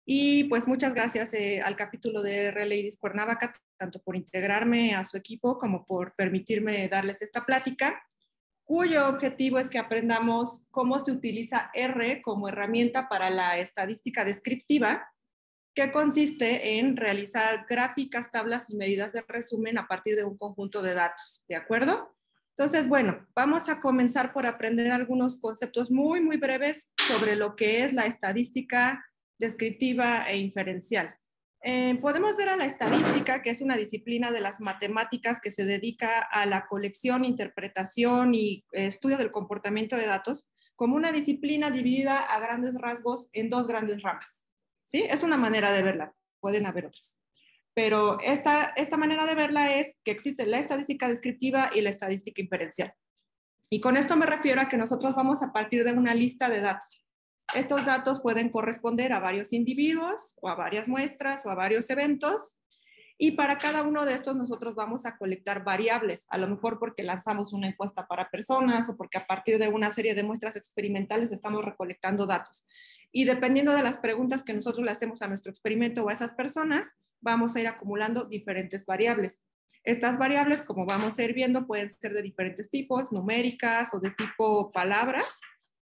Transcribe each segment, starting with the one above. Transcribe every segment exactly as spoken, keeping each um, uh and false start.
Y pues muchas gracias eh, al capítulo de R Ladies Cuernavaca, tanto por integrarme a su equipo como por permitirme darles esta plática, cuyo objetivo es que aprendamos cómo se utiliza R como herramienta para la estadística descriptiva, que consiste en realizar gráficas, tablas y medidas de resumen a partir de un conjunto de datos, ¿de acuerdo? Entonces, bueno, vamos a comenzar por aprender algunos conceptos muy, muy breves sobre lo que es la estadística descriptiva e inferencial. Eh, podemos ver a la estadística, que es una disciplina de las matemáticas que se dedica a la colección, interpretación y eh, estudio del comportamiento de datos, como una disciplina dividida a grandes rasgos en dos grandes ramas. ¿Sí? Es una manera de verla, pueden haber otras. Pero esta, esta manera de verla es que existe la estadística descriptiva y la estadística inferencial. Y con esto me refiero a que nosotros vamos a partir de una lista de datos. Estos datos pueden corresponder a varios individuos o a varias muestras o a varios eventos. Y para cada uno de estos nosotros vamos a colectar variables, a lo mejor porque lanzamos una encuesta para personas o porque a partir de una serie de muestras experimentales estamos recolectando datos. Y dependiendo de las preguntas que nosotros le hacemos a nuestro experimento o a esas personas, vamos a ir acumulando diferentes variables. Estas variables, como vamos a ir viendo, pueden ser de diferentes tipos, numéricas o de tipo palabras.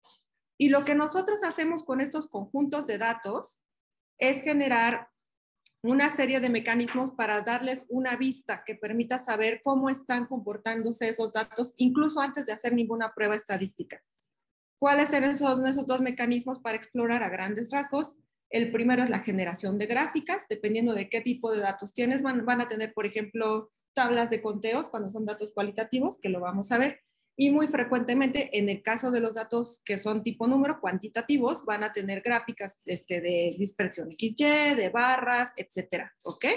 Y lo que nosotros hacemos con estos conjuntos de datos es generar una serie de mecanismos para darles una vista que permita saber cómo están comportándose esos datos, incluso antes de hacer ninguna prueba estadística. ¿Cuáles son esos dos mecanismos para explorar a grandes rasgos? El primero es la generación de gráficas, dependiendo de qué tipo de datos tienes. Van, van a tener, por ejemplo, tablas de conteos cuando son datos cualitativos, que lo vamos a ver. Y muy frecuentemente, en el caso de los datos que son tipo número, cuantitativos, van a tener gráficas este, de dispersión equis ye, de barras, etcétera. ¿Ok?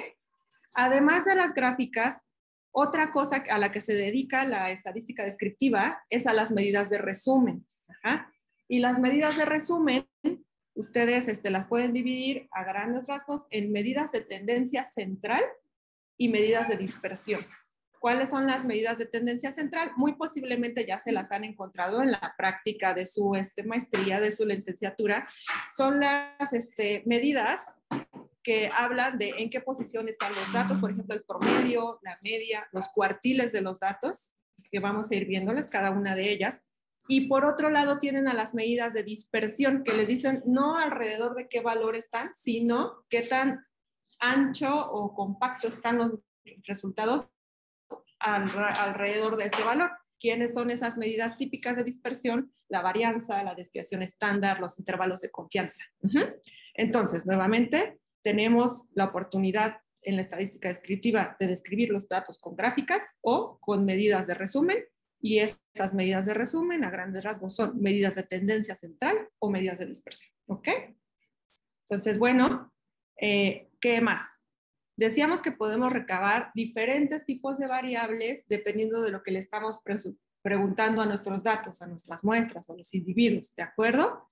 Además de las gráficas, otra cosa a la que se dedica la estadística descriptiva es a las medidas de resumen. Ajá. Y las medidas de resumen, ustedes este, las pueden dividir a grandes rasgos en medidas de tendencia central y medidas de dispersión. ¿Cuáles son las medidas de tendencia central? Muy posiblemente ya se las han encontrado en la práctica de su este, maestría, de su licenciatura. Son las este, medidas que hablan de en qué posición están los datos, por ejemplo, el promedio, la media, los cuartiles de los datos, que vamos a ir viéndoles cada una de ellas. Y por otro lado tienen a las medidas de dispersión, que les dicen no alrededor de qué valor están, sino qué tan ancho o compacto están los resultados al, alrededor de ese valor. ¿Quiénes son esas medidas típicas de dispersión? La varianza, la desviación estándar, los intervalos de confianza. Uh-huh. Entonces, nuevamente, tenemos la oportunidad en la estadística descriptiva de describir los datos con gráficas o con medidas de resumen, y esas medidas de resumen a grandes rasgos son medidas de tendencia central o medidas de dispersión. ¿Ok? Entonces, bueno, eh, ¿qué más? Decíamos que podemos recabar diferentes tipos de variables dependiendo de lo que le estamos pre preguntando a nuestros datos, a nuestras muestras o a los individuos, ¿de acuerdo?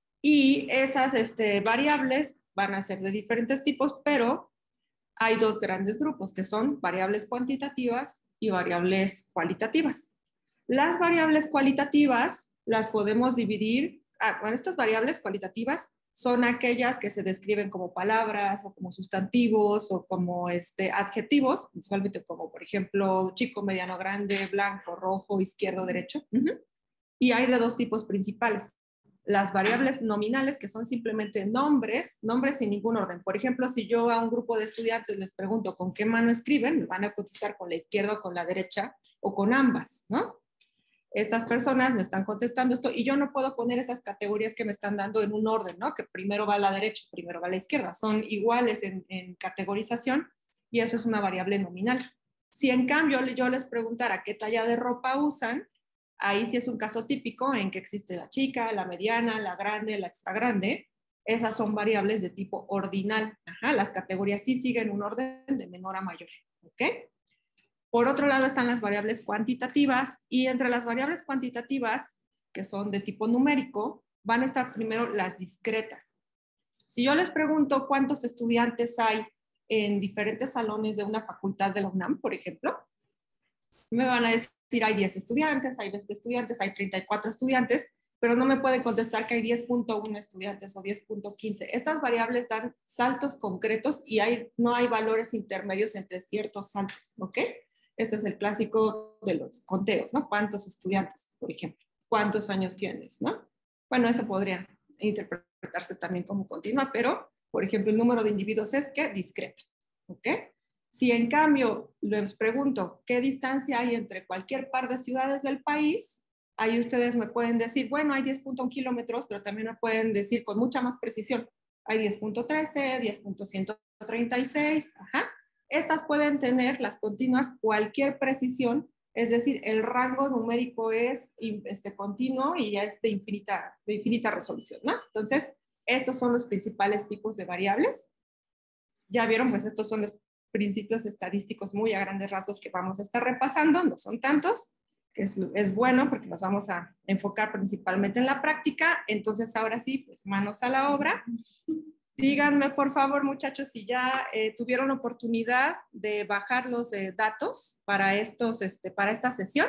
Y esas este, variables van a ser de diferentes tipos, pero hay dos grandes grupos que son variables cuantitativas y variables cualitativas. Las variables cualitativas las podemos dividir, ah, bueno, estas variables cualitativas son aquellas que se describen como palabras o como sustantivos o como este, adjetivos, principalmente como por ejemplo chico, mediano, grande, blanco, rojo, izquierdo, derecho. Uh-huh. Y hay de dos tipos principales. Las variables nominales, que son simplemente nombres, nombres sin ningún orden. Por ejemplo, si yo a un grupo de estudiantes les pregunto con qué mano escriben, me van a contestar con la izquierda o con la derecha o con ambas, ¿no? Estas personas me están contestando esto y yo no puedo poner esas categorías que me están dando en un orden, ¿no? Que primero va a la derecha, primero va a la izquierda. Son iguales en, en categorización y eso es una variable nominal. Si en cambio yo les preguntara qué talla de ropa usan, ahí sí es un caso típico en que existe la chica, la mediana, la grande, la extra grande. Esas son variables de tipo ordinal. Ajá, las categorías sí siguen un orden de menor a mayor. ¿Ok? Por otro lado están las variables cuantitativas y entre las variables cuantitativas, que son de tipo numérico, van a estar primero las discretas. Si yo les pregunto cuántos estudiantes hay en diferentes salones de una facultad de la UNAM, por ejemplo, me van a decir hay diez estudiantes, hay veinte estudiantes, hay treinta y cuatro estudiantes, pero no me puede contestar que hay diez punto uno estudiantes o diez punto quince. Estas variables dan saltos concretos y hay, no hay valores intermedios entre ciertos saltos, ¿ok? Este es el clásico de los conteos, ¿no? ¿Cuántos estudiantes, por ejemplo? ¿Cuántos años tienes, no? Bueno, eso podría interpretarse también como continua, pero, por ejemplo, el número de individuos es que discreto, ¿ok? Si en cambio les pregunto qué distancia hay entre cualquier par de ciudades del país, ahí ustedes me pueden decir, bueno, hay diez punto uno kilómetros, pero también me pueden decir con mucha más precisión, hay diez punto trece, diez punto ciento treinta y seis, ajá. Estas pueden tener las continuas cualquier precisión, es decir, el rango numérico es este, continuo y ya es de infinita, de infinita resolución, ¿no? Entonces, estos son los principales tipos de variables. Ya vieron, pues estos son los principios estadísticos muy a grandes rasgos que vamos a estar repasando, no son tantos, que es, es bueno porque nos vamos a enfocar principalmente en la práctica. Entonces, ahora sí, pues manos a la obra. Díganme, por favor, muchachos, si ya eh, tuvieron oportunidad de bajar los eh, datos para, estos, este, para esta sesión.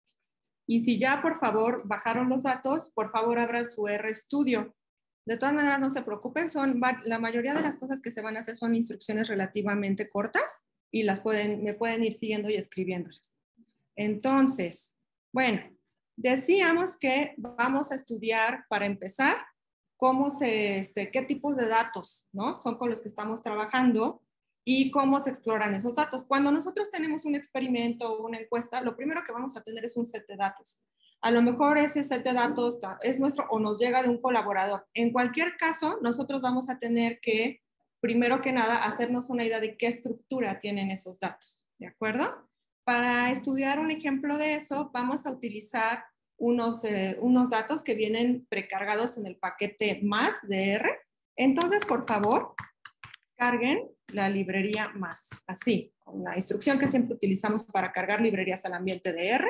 Y si ya, por favor, bajaron los datos, por favor, abran su RStudio. De todas maneras, no se preocupen, son, la mayoría de las cosas que se van a hacer son instrucciones relativamente cortas y las pueden, me pueden ir siguiendo y escribiéndolas. Entonces, bueno, decíamos que vamos a estudiar, para empezar, cómo se, este, qué tipos de datos, ¿no? Son con los que estamos trabajando y cómo se exploran esos datos. Cuando nosotros tenemos un experimento o una encuesta, lo primero que vamos a tener es un set de datos. A lo mejor ese set de datos es nuestro o nos llega de un colaborador. En cualquier caso, nosotros vamos a tener que, primero que nada, hacernos una idea de qué estructura tienen esos datos, ¿de acuerdo? Para estudiar un ejemplo de eso, vamos a utilizar unos, eh, unos datos que vienen precargados en el paquete más de R. Entonces, por favor, carguen la librería más, así, con la instrucción que siempre utilizamos para cargar librerías al ambiente de R.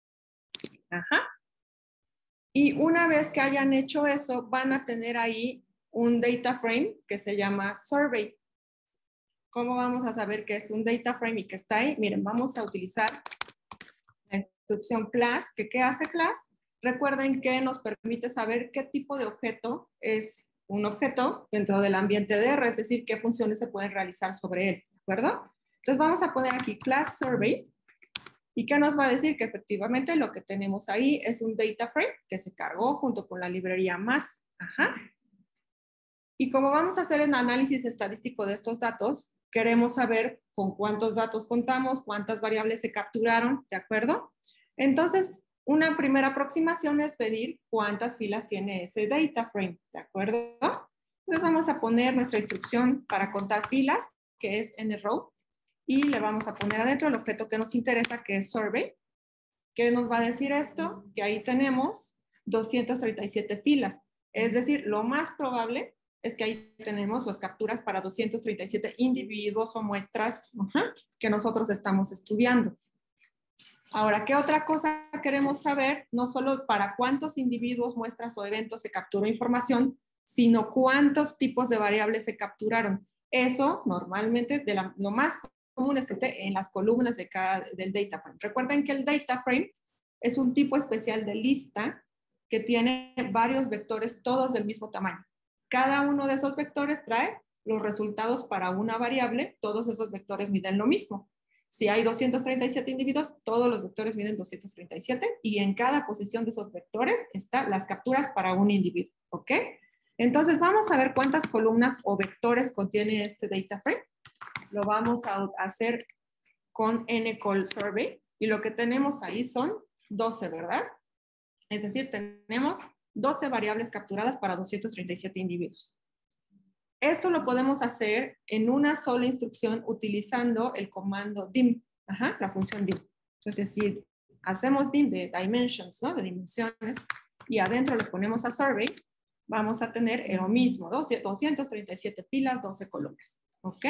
Ajá. Y una vez que hayan hecho eso, van a tener ahí un data frame que se llama survey. ¿Cómo vamos a saber que es un data frame y que está ahí? Miren, vamos a utilizar la instrucción class, que ¿qué hace class? Recuerden que nos permite saber qué tipo de objeto es un objeto dentro del ambiente de R, es decir, qué funciones se pueden realizar sobre él, ¿de acuerdo? Entonces vamos a poner aquí class survey. ¿Y qué nos va a decir? Que efectivamente lo que tenemos ahí es un data frame que se cargó junto con la librería más. Ajá. Y como vamos a hacer un análisis estadístico de estos datos, queremos saber con cuántos datos contamos, cuántas variables se capturaron, ¿de acuerdo? Entonces, una primera aproximación es medir cuántas filas tiene ese data frame, ¿de acuerdo? Entonces vamos a poner nuestra instrucción para contar filas, que es nrow, y le vamos a poner adentro el objeto que nos interesa, que es survey. ¿Qué nos va a decir esto? Que ahí tenemos doscientas treinta y siete filas. Es decir, lo más probable es que ahí tenemos las capturas para doscientos treinta y siete individuos o muestras uh-huh, que nosotros estamos estudiando. Ahora, ¿qué otra cosa queremos saber? No solo para cuántos individuos, muestras o eventos se capturó información, sino cuántos tipos de variables se capturaron. Eso normalmente de la, lo más común es que esté en las columnas de cada, del data frame. Recuerden que el data frame es un tipo especial de lista que tiene varios vectores todos del mismo tamaño. Cada uno de esos vectores trae los resultados para una variable, todos esos vectores miden lo mismo. Si hay doscientos treinta y siete individuos, todos los vectores miden doscientos treinta y siete y en cada posición de esos vectores están las capturas para un individuo, ¿ok? Entonces vamos a ver cuántas columnas o vectores contiene este data frame. Lo vamos a hacer con N-Call Survey y lo que tenemos ahí son doce, ¿verdad? Es decir, tenemos doce variables capturadas para doscientos treinta y siete individuos. Esto lo podemos hacer en una sola instrucción utilizando el comando dim, ajá, la función dim. Entonces, si hacemos dim de dimensions, ¿no? De dimensiones, y adentro le ponemos a survey, vamos a tener lo mismo, doscientas treinta y siete filas, doce columnas. ¿Ok?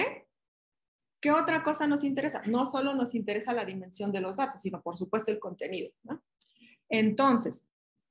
¿Qué otra cosa nos interesa? No solo nos interesa la dimensión de los datos, sino por supuesto el contenido, ¿no? Entonces,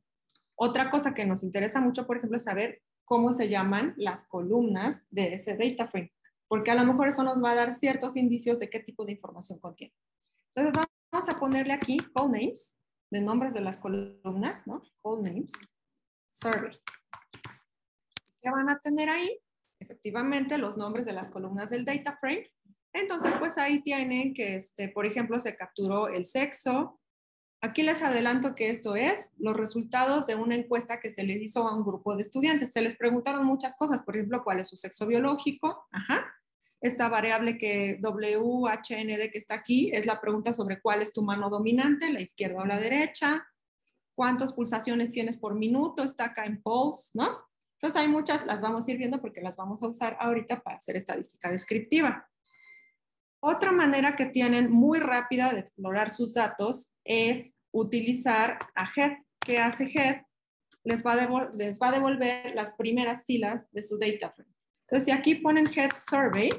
otra cosa que nos interesa mucho, por ejemplo, es saber cómo se llaman las columnas de ese data frame, porque a lo mejor eso nos va a dar ciertos indicios de qué tipo de información contiene. Entonces vamos a ponerle aquí call names, de nombres de las columnas, ¿no? Call names. survey. ¿Qué van a tener ahí? Efectivamente, los nombres de las columnas del data frame. Entonces, pues ahí tienen que, este, por ejemplo, se capturó el sexo. Aquí les adelanto que esto es los resultados de una encuesta que se les hizo a un grupo de estudiantes. Se les preguntaron muchas cosas, por ejemplo, cuál es su sexo biológico. Ajá. Esta variable que W H N D que está aquí es la pregunta sobre cuál es tu mano dominante, la izquierda o la derecha. ¿Cuántas pulsaciones tienes por minuto? Está acá en pulse, ¿no? Entonces hay muchas, las vamos a ir viendo porque las vamos a usar ahorita para hacer estadística descriptiva. Otra manera que tienen muy rápida de explorar sus datos es utilizar a Head. ¿Qué hace Head? Les va, a les va a devolver las primeras filas de su data frame. Entonces, si aquí ponen Head Survey,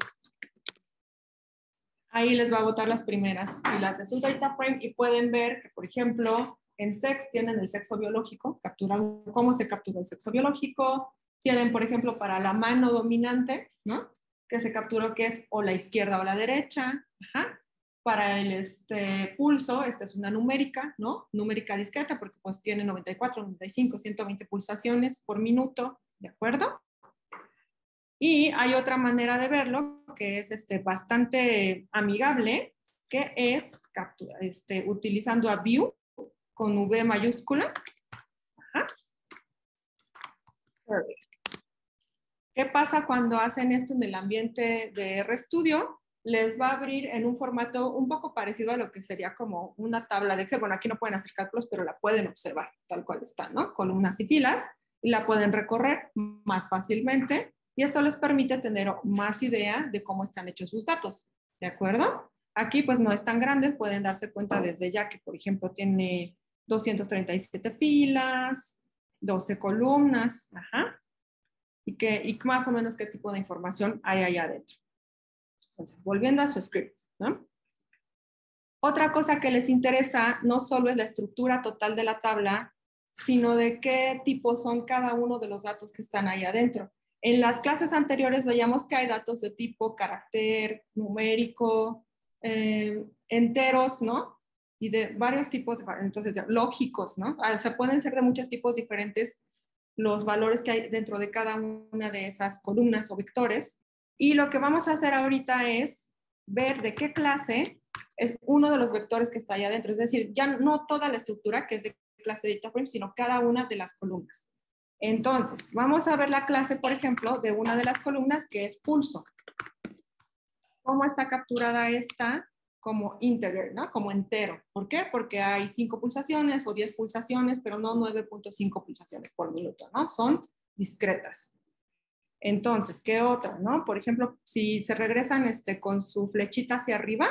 ahí les va a botar las primeras filas de su data frame y pueden ver que, por ejemplo, en sex tienen el sexo biológico, capturan cómo se captura el sexo biológico. Tienen, por ejemplo, para la mano dominante, ¿no? Que se capturó que es o la izquierda o la derecha. Ajá. Para el este, pulso, esta es una numérica, ¿no? Numérica discreta porque pues tiene noventa y cuatro, noventa y cinco, ciento veinte pulsaciones por minuto, ¿de acuerdo? Y hay otra manera de verlo que es este, bastante amigable, que es captura, este, utilizando a view con V mayúscula. Ajá. ¿Qué pasa cuando hacen esto en el ambiente de RStudio? Les va a abrir en un formato un poco parecido a lo que sería como una tabla de Excel. Bueno, aquí no pueden hacer cálculos, pero la pueden observar tal cual está, ¿no? Columnas y filas, y la pueden recorrer más fácilmente. Y esto les permite tener más idea de cómo están hechos sus datos, ¿de acuerdo? Aquí pues no es tan grande, pueden darse cuenta desde ya que, por ejemplo, tiene doscientas treinta y siete filas, doce columnas, ajá. Y, que, y más o menos qué tipo de información hay allá adentro. Entonces, volviendo a su script, ¿no? Otra cosa que les interesa no solo es la estructura total de la tabla, sino de qué tipo son cada uno de los datos que están ahí adentro. En las clases anteriores veíamos que hay datos de tipo carácter, numérico, eh, enteros, ¿no? Y de varios tipos, entonces, lógicos, ¿no? O sea, pueden ser de muchos tipos diferentes los valores que hay dentro de cada una de esas columnas o vectores. Y lo que vamos a hacer ahorita es ver de qué clase es uno de los vectores que está allá adentro. Es decir, ya no toda la estructura que es de clase de data frame, sino cada una de las columnas. Entonces, vamos a ver la clase, por ejemplo, de una de las columnas que es pulso. ¿Cómo está capturada esta? Como integer, ¿no? Como entero. ¿Por qué? Porque hay cinco pulsaciones o diez pulsaciones, pero no nueve punto cinco pulsaciones por minuto, ¿no? Son discretas. Entonces, ¿qué otra, no? Por ejemplo, si se regresan este, con su flechita hacia arriba,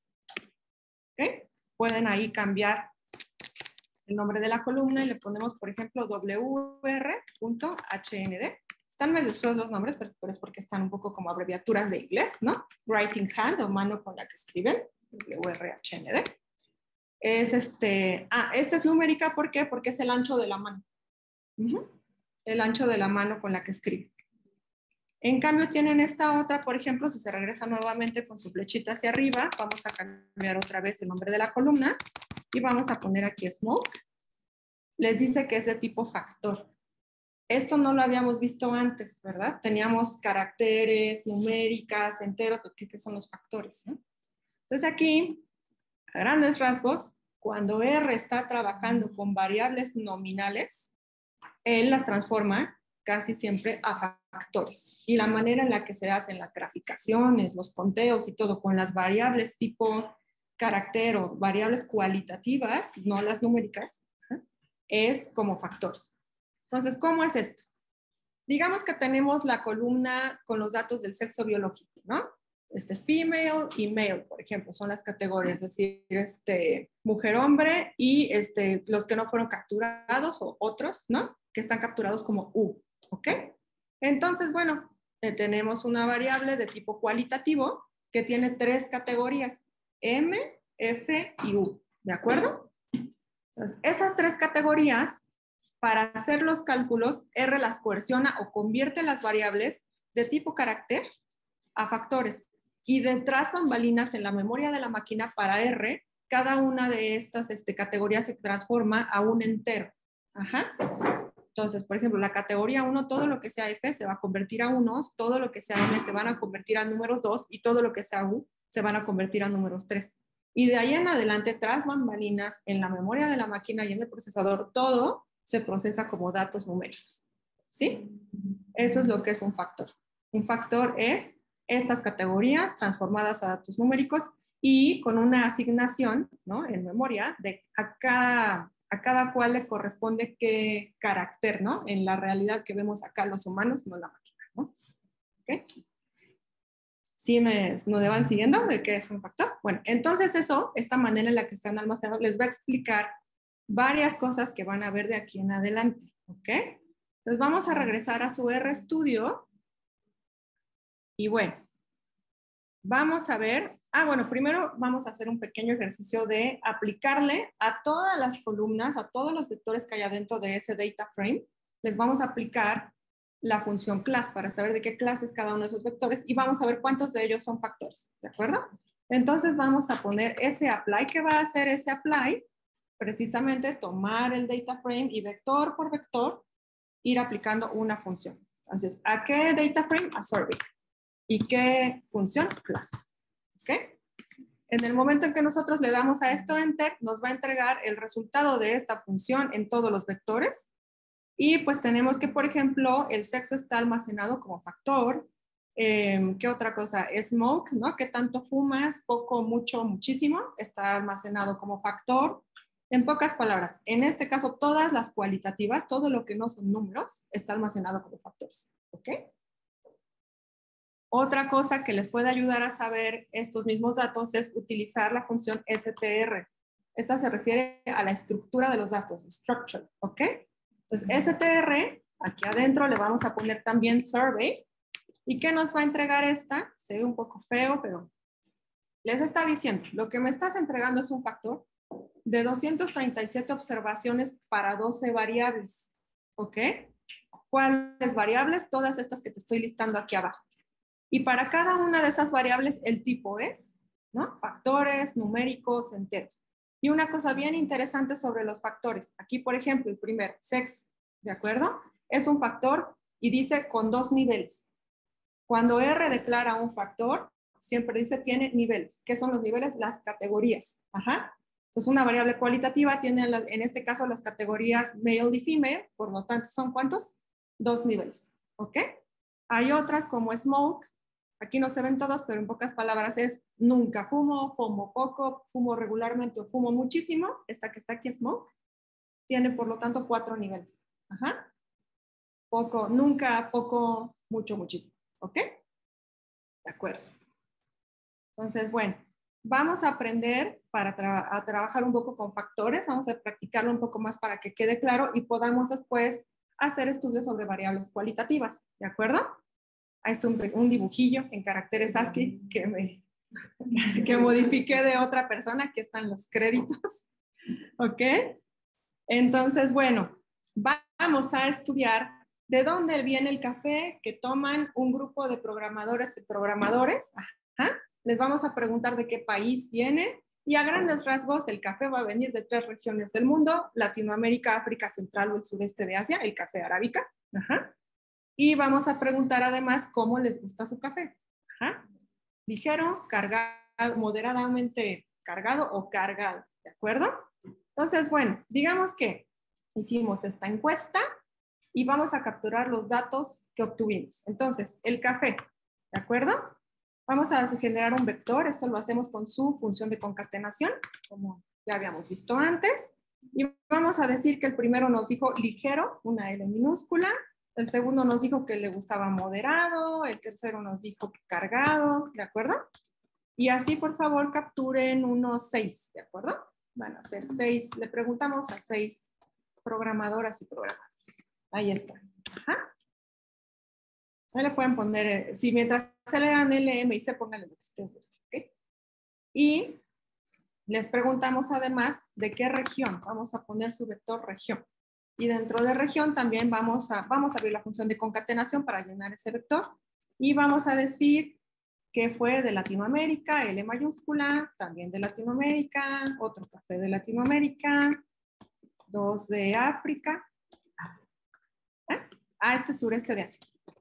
¿okay? Pueden ahí cambiar el nombre de la columna y le ponemos, por ejemplo, W R punto H N D. Están medio feos los nombres, pero es porque están un poco como abreviaturas de inglés, ¿no? Writing hand o mano con la que escriben, W R H N D. Es este, ah, esta es numérica, ¿por qué? Porque es el ancho de la mano. Uh-huh. El ancho de la mano con la que escribe. En cambio tienen esta otra, por ejemplo, si se regresa nuevamente con su flechita hacia arriba, vamos a cambiar otra vez el nombre de la columna y vamos a poner aquí smoke. Les dice que es de tipo factor. Esto no lo habíamos visto antes, ¿verdad? Teníamos caracteres, numéricas, enteros, porque estos son los factores, ¿no? Entonces aquí, a grandes rasgos, cuando R está trabajando con variables nominales, él las transforma casi siempre a factores. Y la manera en la que se hacen las graficaciones, los conteos y todo con las variables tipo carácter o variables cualitativas, no las numéricas, ¿eh? Es como factores. Entonces, ¿cómo es esto? Digamos que tenemos la columna con los datos del sexo biológico, ¿no? Este, female y male, por ejemplo, son las categorías, es decir, este, mujer-hombre y este, los que no fueron capturados o otros, ¿no? Que están capturados como U, ¿ok? Entonces, bueno, eh, tenemos una variable de tipo cualitativo que tiene tres categorías, M, F y U, ¿de acuerdo? Entonces, esas tres categorías, para hacer los cálculos, R las coerciona o convierte las variables de tipo carácter a factores. Y detrás bambalinas en la memoria de la máquina para R, cada una de estas este, categorías se transforma a un entero. Ajá. Entonces, por ejemplo, la categoría uno, todo lo que sea F se va a convertir a unos, todo lo que sea M se van a convertir a números dos y todo lo que sea U se van a convertir a números tres. Y de ahí en adelante, tras bambalinas, en la memoria de la máquina y en el procesador, todo se procesa como datos numéricos. ¿Sí? Eso es lo que es un factor. Un factor es estas categorías transformadas a datos numéricos y con una asignación, ¿no?, en memoria de a cada, a cada cual le corresponde qué carácter, ¿no?, en la realidad que vemos acá los humanos, no la máquina, ¿no? ¿Okay? ¿Sí me, me van siguiendo de qué es un factor? Bueno, entonces eso, esta manera en la que están almacenados, les va a explicar varias cosas que van a ver de aquí en adelante, ¿ok? Entonces vamos a regresar a su RStudio y bueno, vamos a ver, ah bueno, primero vamos a hacer un pequeño ejercicio de aplicarle a todas las columnas, a todos los vectores que hay adentro de ese data frame, les vamos a aplicar la función class para saber de qué clase es cada uno de esos vectores y vamos a ver cuántos de ellos son factores, ¿de acuerdo? Entonces vamos a poner ese apply. ¿Qué va a hacer ese apply? Precisamente tomar el data frame y vector por vector ir aplicando una función. Entonces, ¿a qué data frame? A survey. ¿Y qué función? Class. ¿Ok? En el momento en que nosotros le damos a esto enter, nos va a entregar el resultado de esta función en todos los vectores. Y pues tenemos que, por ejemplo, el sexo está almacenado como factor. Eh, ¿Qué otra cosa? Smoke, ¿no? ¿Qué tanto fumas? Poco, mucho, muchísimo. Está almacenado como factor. En pocas palabras, en este caso, todas las cualitativas, todo lo que no son números, está almacenado como factores. ¿Ok? Otra cosa que les puede ayudar a saber estos mismos datos es utilizar la función str. Esta se refiere a la estructura de los datos, structure. ¿Ok? Entonces, str, aquí adentro le vamos a poner también survey. ¿Y qué nos va a entregar esta? Se ve un poco feo, pero les está diciendo, lo que me estás entregando es un factor de doscientas treinta y siete observaciones para doce variables. ¿Ok? ¿Cuáles variables? Todas estas que te estoy listando aquí abajo. Y para cada una de esas variables, el tipo es, ¿no? Factores, numéricos, enteros. Y una cosa bien interesante sobre los factores. Aquí, por ejemplo, el primero, sexo, ¿de acuerdo? Es un factor y dice con dos niveles. Cuando R declara un factor, siempre dice tiene niveles. ¿Qué son los niveles? Las categorías. Ajá. Entonces, una variable cualitativa tiene, en este caso, las categorías male y female. Por lo tanto, ¿son cuántos? Dos niveles. ¿Ok? Hay otras como smoke. Aquí no se ven todos, pero en pocas palabras es nunca fumo, fumo poco, fumo regularmente o fumo muchísimo. Esta que está aquí, smoke, tiene por lo tanto cuatro niveles. Ajá. Poco, nunca, poco, mucho, muchísimo. ¿Ok? De acuerdo. Entonces, bueno, vamos a aprender para tra a trabajar un poco con factores. Vamos a practicarlo un poco más para que quede claro y podamos después hacer estudios sobre variables cualitativas. ¿De acuerdo? Ahí está un, un dibujillo en caracteres ASCII que, me, que modifiqué de otra persona. Aquí están los créditos. ¿Ok? Entonces, bueno, vamos a estudiar de dónde viene el café que toman un grupo de programadores y programadores. Ajá. Les vamos a preguntar de qué país viene. Y a grandes rasgos, el café va a venir de tres regiones del mundo: Latinoamérica, África Central o el sureste de Asia, el café arábica. Ajá. Y vamos a preguntar además cómo les gusta su café. Ajá. Ligero, cargado, moderadamente cargado o cargado. ¿De acuerdo? Entonces, bueno, digamos que hicimos esta encuesta y vamos a capturar los datos que obtuvimos. Entonces, el café. ¿De acuerdo? Vamos a generar un vector. Esto lo hacemos con su función de concatenación, como ya habíamos visto antes. Y vamos a decir que el primero nos dijo ligero, una L minúscula. El segundo nos dijo que le gustaba moderado. El tercero nos dijo que cargado. ¿De acuerdo? Y así, por favor, capturen unos seis. ¿De acuerdo? Van a ser seis. Le preguntamos a seis programadoras y programadores. Ahí está. Ajá. Ahí le pueden poner, eh, si mientras se le dan L, M y C, pónganle lo que ustedes gusten. ¿Okay? Y les preguntamos además de qué región. Vamos a poner su vector región. Y dentro de región también vamos a, vamos a abrir la función de concatenación para llenar ese vector. Y vamos a decir que fue de Latinoamérica, L mayúscula, también de Latinoamérica, otro café de Latinoamérica, dos de África. Ah, este es sureste de Asia.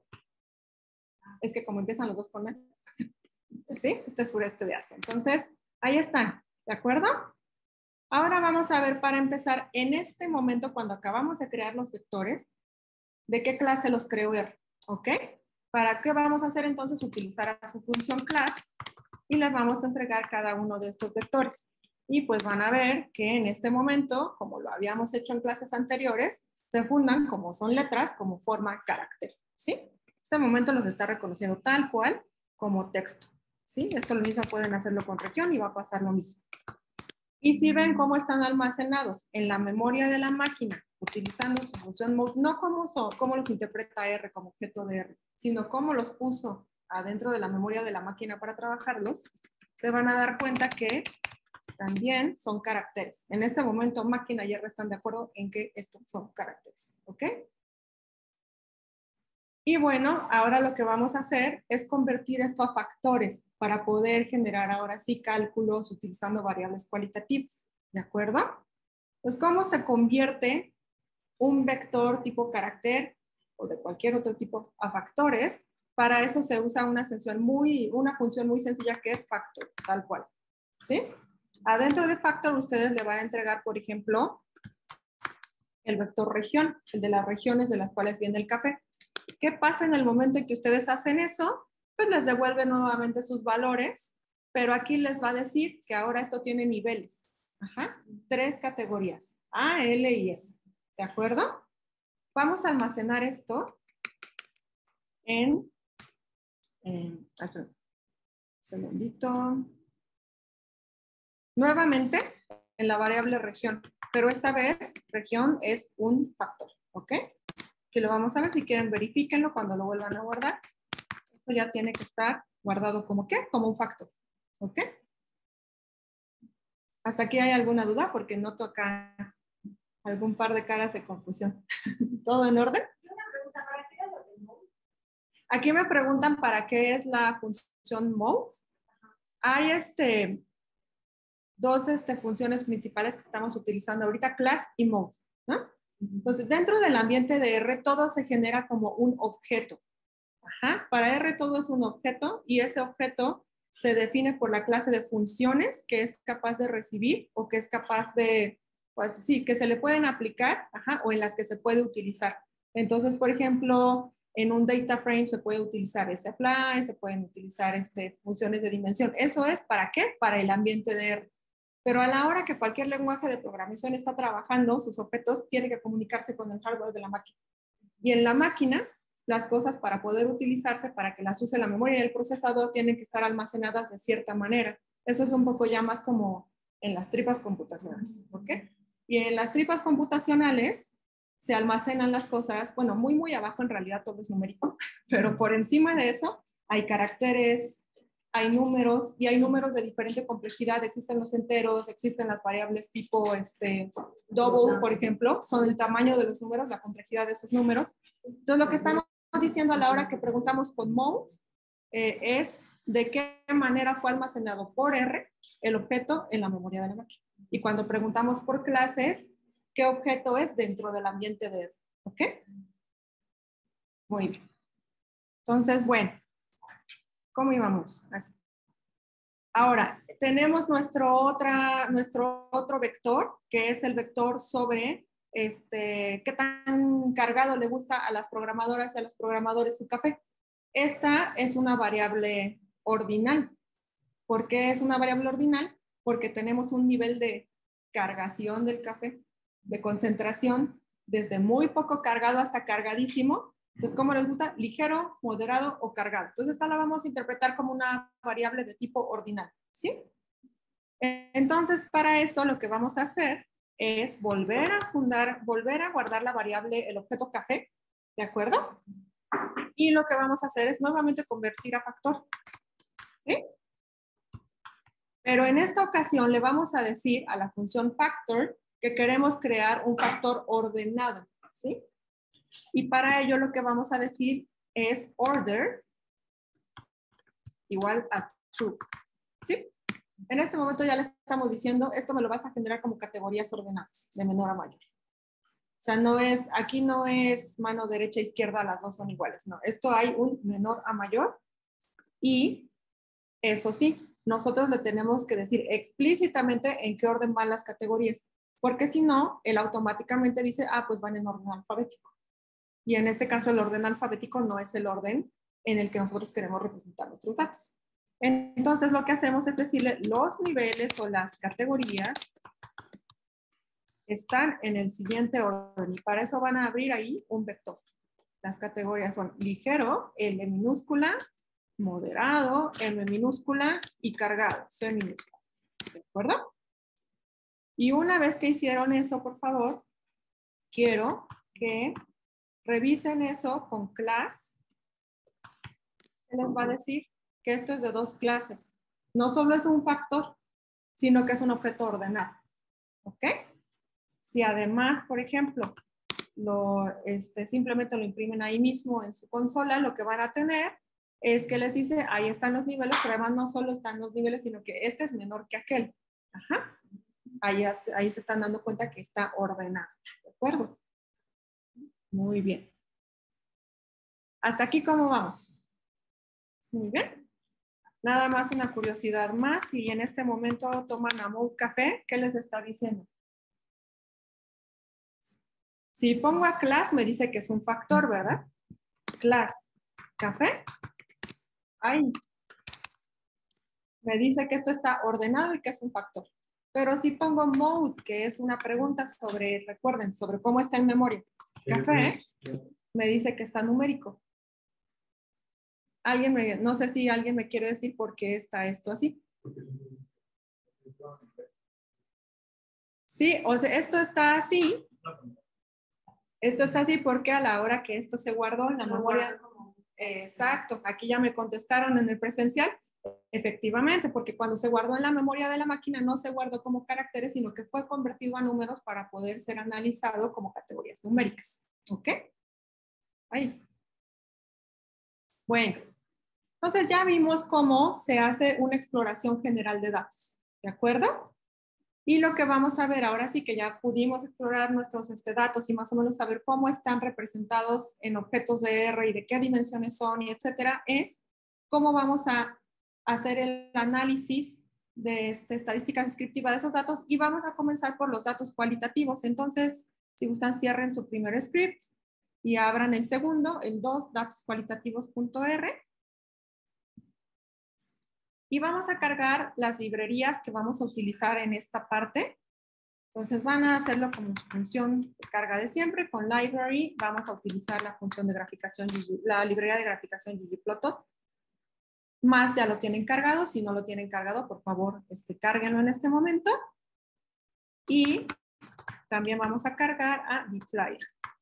Es que como empiezan los dos con él. ¿Sí? Este es sureste de Asia. Entonces, ahí están. ¿De acuerdo? Ahora vamos a ver, para empezar, en este momento, cuando acabamos de crear los vectores, ¿de qué clase los creo R? ¿Ok? ¿Para qué vamos a hacer entonces? Utilizar a su función class y les vamos a entregar cada uno de estos vectores. Y pues van a ver que en este momento, como lo habíamos hecho en clases anteriores, se fundan como son letras, como forma carácter. ¿Sí? En este momento los está reconociendo tal cual como texto. ¿Sí? Esto lo mismo pueden hacerlo con región y va a pasar lo mismo. Y si ven cómo están almacenados en la memoria de la máquina, utilizando su función mode, no cómo, son, cómo los interpreta R como objeto de R, sino cómo los puso adentro de la memoria de la máquina para trabajarlos, se van a dar cuenta que también son caracteres. En este momento, máquina y R están de acuerdo en que estos son caracteres. ¿Ok? Y bueno, ahora lo que vamos a hacer es convertir esto a factores para poder generar ahora sí cálculos utilizando variables cualitativas. ¿De acuerdo? Pues, ¿cómo se convierte un vector tipo carácter o de cualquier otro tipo a factores? Para eso se usa una función muy, una función muy sencilla que es factor, tal cual. ¿Sí? Adentro de factor ustedes le van a entregar, por ejemplo, el vector región, el de las regiones de las cuales viene el café. ¿Qué pasa en el momento en que ustedes hacen eso? Pues les devuelve nuevamente sus valores, pero aquí les va a decir que ahora esto tiene niveles. Ajá. Tres categorías, A, L y S. ¿De acuerdo? Vamos a almacenar esto en, en un segundito. Nuevamente en la variable región, pero esta vez región es un factor, ¿ok? Que lo vamos a ver, si quieren verifíquenlo cuando lo vuelvan a guardar. Esto ya tiene que estar guardado como ¿qué? Como un factor, ¿ok? ¿Hasta aquí hay alguna duda? Porque noto acá algún par de caras de confusión. ¿Todo en orden? Aquí me preguntan para qué es la función mode. Hay este, dos este, funciones principales que estamos utilizando ahorita, class y mode, ¿no? Entonces, dentro del ambiente de R, todo se genera como un objeto. Ajá. Para R todo es un objeto y ese objeto se define por la clase de funciones que es capaz de recibir o que es capaz de, pues sí, que se le pueden aplicar, ajá, o en las que se puede utilizar. Entonces, por ejemplo, en un data frame se puede utilizar sapply, se pueden utilizar este, funciones de dimensión. ¿Eso es para qué? Para el ambiente de R. Pero a la hora que cualquier lenguaje de programación está trabajando, sus objetos tienen que comunicarse con el hardware de la máquina. Y en la máquina, las cosas para poder utilizarse, para que las use la memoria del procesador, tienen que estar almacenadas de cierta manera. Eso es un poco ya más como en las tripas computacionales, ¿ok? Y en las tripas computacionales se almacenan las cosas, bueno, muy, muy abajo en realidad todo es numérico, pero por encima de eso hay caracteres, hay números y hay números de diferente complejidad. Existen los enteros, existen las variables tipo este, double, por ejemplo, son el tamaño de los números, la complejidad de esos números. Entonces, lo que estamos diciendo a la hora que preguntamos con mode eh, es de qué manera fue almacenado por R el objeto en la memoria de la máquina. Y cuando preguntamos por clases, ¿qué objeto es dentro del ambiente de R? ¿Ok? Muy bien. Entonces, bueno, ¿cómo íbamos? Así. Ahora, tenemos nuestro, otra, nuestro otro vector, que es el vector sobre este, qué tan cargado le gusta a las programadoras y a los programadores su café. Esta es una variable ordinal. ¿Por qué es una variable ordinal? Porque tenemos un nivel de cargación del café, de concentración, desde muy poco cargado hasta cargadísimo. Entonces, ¿cómo les gusta? Ligero, moderado o cargado. Entonces, esta la vamos a interpretar como una variable de tipo ordinal, ¿sí? Entonces, para eso lo que vamos a hacer es volver a fundar, volver a guardar la variable, el objeto café, ¿de acuerdo? Y lo que vamos a hacer es nuevamente convertir a factor, ¿sí? Pero en esta ocasión le vamos a decir a la función factor que queremos crear un factor ordenado, ¿sí? Y para ello lo que vamos a decir es order igual a true, ¿sí? En este momento ya le estamos diciendo, esto me lo vas a generar como categorías ordenadas, de menor a mayor. O sea, no es, aquí no es mano derecha, izquierda, las dos son iguales. No, esto hay un menor a mayor y eso sí, nosotros le tenemos que decir explícitamente en qué orden van las categorías, porque si no, él automáticamente dice, ah, pues van en orden alfabético. Y en este caso el orden alfabético no es el orden en el que nosotros queremos representar nuestros datos. Entonces lo que hacemos es decirle los niveles o las categorías están en el siguiente orden y para eso van a abrir ahí un vector. Las categorías son ligero, L minúscula, moderado, M minúscula y cargado, C minúscula. ¿De acuerdo? Y una vez que hicieron eso, por favor, quiero que revisen eso con class. ¿Qué les va a decir? Que esto es de dos clases. No solo es un factor, sino que es un objeto ordenado. ¿Ok? Si además, por ejemplo, lo, este, simplemente lo imprimen ahí mismo en su consola, lo que van a tener es que les dice, ahí están los niveles, pero además no solo están los niveles, sino que este es menor que aquel. Ajá. Ahí, ahí se están dando cuenta que está ordenado. ¿De acuerdo? Muy bien. ¿Hasta aquí cómo vamos? Muy bien. Nada más una curiosidad más. Si en este momento toman Amount Café, ¿qué les está diciendo? Si pongo a class, me dice que es un factor, ¿verdad? Class, café. Ahí. Me dice que esto está ordenado y que es un factor. Pero si pongo mode, que es una pregunta sobre, recuerden, sobre cómo está en memoria, café, me dice que está numérico. Alguien me, no sé si alguien me quiere decir por qué está esto así. Sí, o sea, esto está así. Esto está así porque a la hora que esto se guardó en la memoria, exacto, aquí ya me contestaron en el presencial, efectivamente, porque cuando se guardó en la memoria de la máquina no se guardó como caracteres, sino que fue convertido a números para poder ser analizado como categorías numéricas. ¿Ok? Ahí. Bueno, entonces ya vimos cómo se hace una exploración general de datos. ¿De acuerdo? Y lo que vamos a ver ahora sí que ya pudimos explorar nuestros este, datos y más o menos saber cómo están representados en objetos de R y de qué dimensiones son y etcétera, es cómo vamos a hacer el análisis de este, estadística descriptiva de esos datos y vamos a comenzar por los datos cualitativos. Entonces, si gustan, cierren su primer script y abran el segundo, el dos, datos cualitativos.r. Y vamos a cargar las librerías que vamos a utilizar en esta parte. Entonces van a hacerlo como función de carga de siempre. Con library vamos a utilizar la función de graficación, la librería de graficación ggplot. Más ya lo tienen cargado. Si no lo tienen cargado, por favor, este, cárguenlo en este momento. Y también vamos a cargar a dplyr.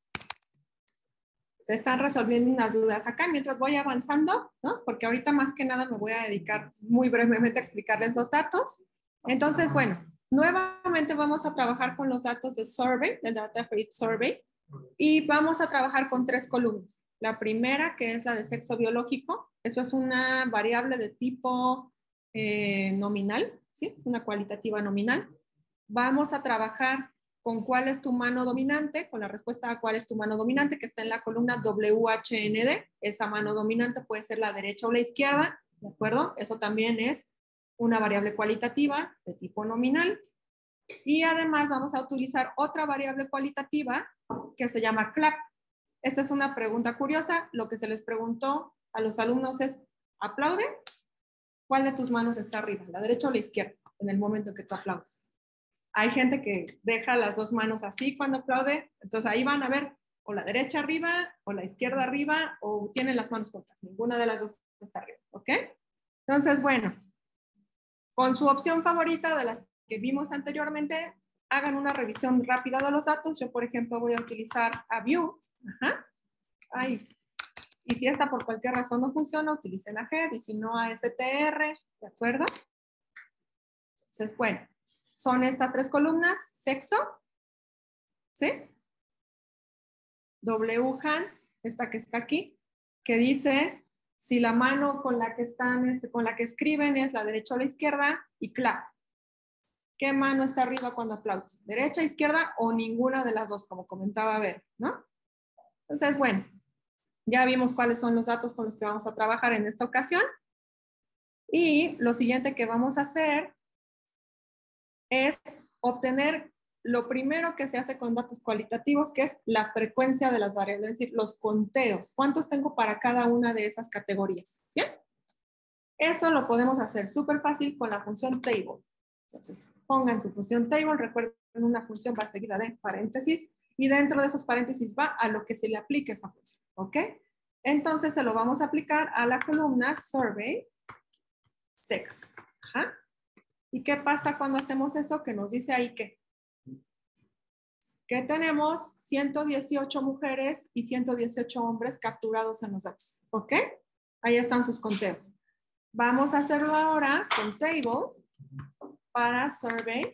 Se están resolviendo unas dudas acá mientras voy avanzando, ¿no? Porque ahorita más que nada me voy a dedicar muy brevemente a explicarles los datos. Entonces, bueno, nuevamente vamos a trabajar con los datos de survey, del Data for Each Survey, y vamos a trabajar con tres columnas. La primera, que es la de sexo biológico, eso es una variable de tipo eh, nominal, ¿sí? Una cualitativa nominal. Vamos a trabajar con cuál es tu mano dominante, con la respuesta a cuál es tu mano dominante, que está en la columna W H N D. Esa mano dominante puede ser la derecha o la izquierda, ¿de acuerdo? Eso también es una variable cualitativa de tipo nominal. Y además vamos a utilizar otra variable cualitativa que se llama clap. Esta es una pregunta curiosa. Lo que se les preguntó a los alumnos es, ¿aplaude? ¿Cuál de tus manos está arriba, la derecha o la izquierda, en el momento que tú aplaudes? Hay gente que deja las dos manos así cuando aplaude, entonces ahí van a ver o la derecha arriba o la izquierda arriba o tienen las manos juntas, ninguna de las dos está arriba, ¿ok? Entonces, bueno, con su opción favorita de las que vimos anteriormente, hagan una revisión rápida de los datos. Yo, por ejemplo, voy a utilizar a View. Ajá. Ahí. Y si esta por cualquier razón no funciona, utilicen a Head y si no a S T R, ¿de acuerdo? Entonces, bueno. Son estas tres columnas, sexo, ¿sí? W hands, esta que está aquí, que dice si la mano con la que están, con la que escriben es la derecha o la izquierda, y clap. ¿qué mano está arriba cuando aplaudes? ¿Derecha, izquierda o ninguna de las dos, como comentaba Ver, ¿no? Entonces, bueno, ya vimos cuáles son los datos con los que vamos a trabajar en esta ocasión. Y lo siguiente que vamos a hacer es obtener lo primero que se hace con datos cualitativos, que es la frecuencia de las variables, es decir, los conteos. ¿Cuántos tengo para cada una de esas categorías? ¿Bien? Eso lo podemos hacer súper fácil con la función table. Entonces, pongan su función table, recuerden, una función va seguida de paréntesis, y dentro de esos paréntesis va a lo que se le aplique esa función, ¿ok? Entonces, se lo vamos a aplicar a la columna survey sex. Ajá. ¿Y qué pasa cuando hacemos eso? Que nos dice ahí que, que tenemos ciento dieciocho mujeres y ciento dieciocho hombres capturados en los datos, ¿ok? Ahí están sus conteos. Vamos a hacerlo ahora con table para survey,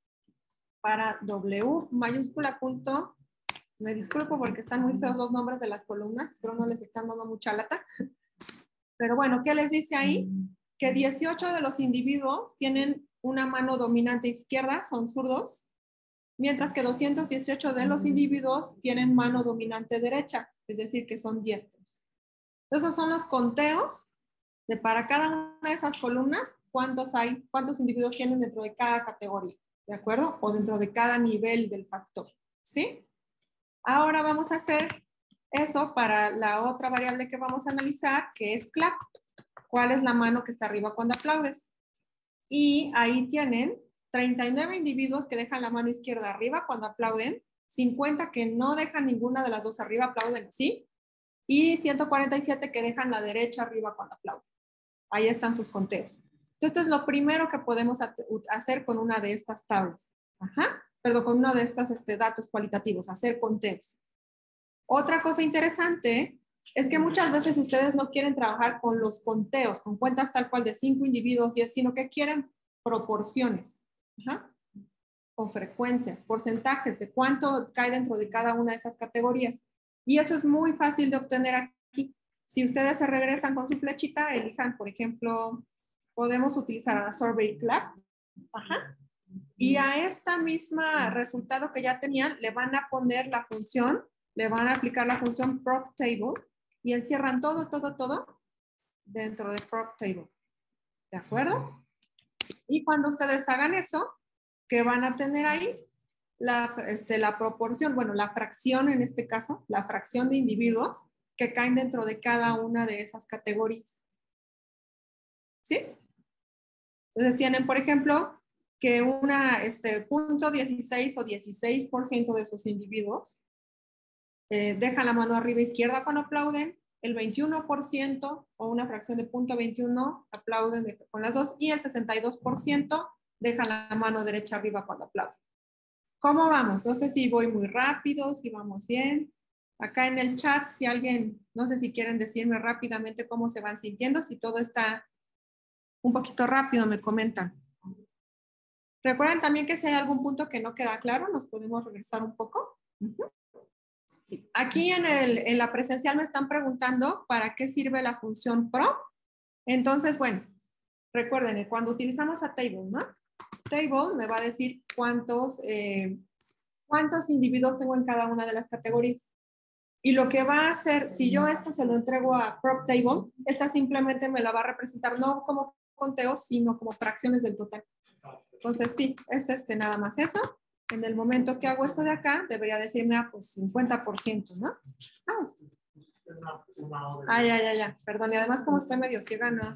para W mayúscula punto, me disculpo porque están muy feos los nombres de las columnas, pero no les están dando mucha lata. Pero bueno, ¿qué les dice ahí? Que dieciocho de los individuos tienen una mano dominante izquierda, son zurdos, mientras que doscientos dieciocho de los individuos tienen mano dominante derecha, es decir, que son diestros. Esos son los conteos de para cada una de esas columnas, cuántos hay, cuántos individuos tienen dentro de cada categoría, ¿de acuerdo? O dentro de cada nivel del factor, ¿sí? Ahora vamos a hacer eso para la otra variable que vamos a analizar, que es clap. ¿Cuál es la mano que está arriba cuando aplaudes? Y ahí tienen treinta y nueve individuos que dejan la mano izquierda arriba cuando aplauden, cincuenta que no dejan ninguna de las dos arriba, aplauden así, y ciento cuarenta y siete que dejan la derecha arriba cuando aplauden. Ahí están sus conteos. Esto es lo primero que podemos hacer con una de estas tablas. Ajá. Perdón, con uno de estos este, datos cualitativos, hacer conteos. Otra cosa interesante es que muchas veces ustedes no quieren trabajar con los conteos, con cuentas tal cual de cinco individuos, diez, sino que quieren proporciones. Ajá. Con frecuencias, porcentajes de cuánto cae dentro de cada una de esas categorías. Y eso es muy fácil de obtener aquí. Si ustedes se regresan con su flechita, elijan, por ejemplo, podemos utilizar a Survey Clap. Ajá. Y a esta misma resultado que ya tenían, le van a poner la función, le van a aplicar la función prop table y encierran todo, todo, todo dentro de prop table. ¿De acuerdo? Y cuando ustedes hagan eso, ¿qué van a tener ahí? La, este, la proporción, bueno, la fracción en este caso, la fracción de individuos que caen dentro de cada una de esas categorías. ¿Sí? Entonces tienen, por ejemplo, que una este, punto dieciséis o dieciséis por ciento de esos individuos eh, dejan la mano arriba izquierda cuando aplauden, el veintiuno por ciento o una fracción de punto veintiuno aplauden de, con las dos y el sesenta y dos por ciento dejan la mano derecha arriba cuando aplauden. ¿Cómo vamos? No sé si voy muy rápido, si vamos bien. Acá en el chat, si alguien, no sé si quieren decirme rápidamente cómo se van sintiendo, si todo está un poquito rápido, me comentan. Recuerden también que si hay algún punto que no queda claro, nos podemos regresar un poco. Uh-huh. Sí. Aquí en, el, en la presencial me están preguntando para qué sirve la función prop. Entonces, bueno, recuerden, cuando utilizamos a table, ¿no? Table me va a decir cuántos, eh, cuántos individuos tengo en cada una de las categorías. Y lo que va a hacer, si yo esto se lo entrego a prop table, esta simplemente me la va a representar no como conteos, sino como fracciones del total. Entonces, sí, es este, nada más eso. En el momento que hago esto de acá, debería decirme, ah, pues cincuenta por ciento, ¿no? Ah, ah ya, ya, ya. Perdón, y además como estoy medio ciega, no.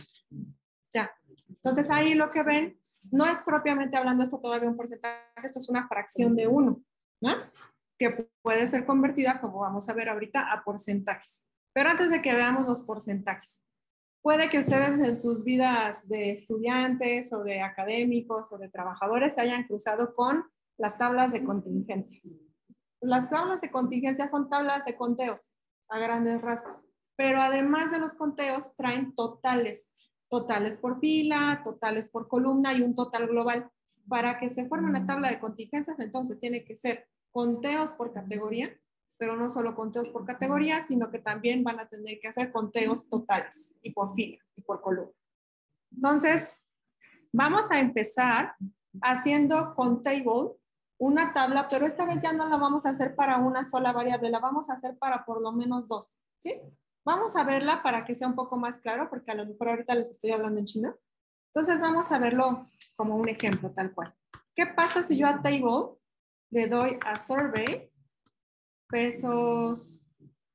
Ya. Entonces, ahí lo que ven, no es propiamente hablando esto todavía un porcentaje, esto es una fracción de uno, ¿no? Que puede ser convertida, como vamos a ver ahorita, a porcentajes. Pero antes de que veamos los porcentajes, puede que ustedes en sus vidas de estudiantes o de académicos o de trabajadores se hayan cruzado con las tablas de contingencias. Las tablas de contingencias son tablas de conteos a grandes rasgos, pero además de los conteos traen totales, totales por fila, totales por columna y un total global. Para que se forme una tabla de contingencias, entonces tiene que ser conteos por categoría, pero no solo conteos por categoría, sino que también van a tener que hacer conteos totales y por fila y por columna. Entonces, vamos a empezar haciendo con table una tabla, pero esta vez ya no la vamos a hacer para una sola variable, la vamos a hacer para por lo menos dos, ¿sí? Vamos a verla para que sea un poco más claro, porque a lo mejor ahorita les estoy hablando en chino. Entonces vamos a verlo como un ejemplo tal cual. ¿Qué pasa si yo a table le doy a survey pesos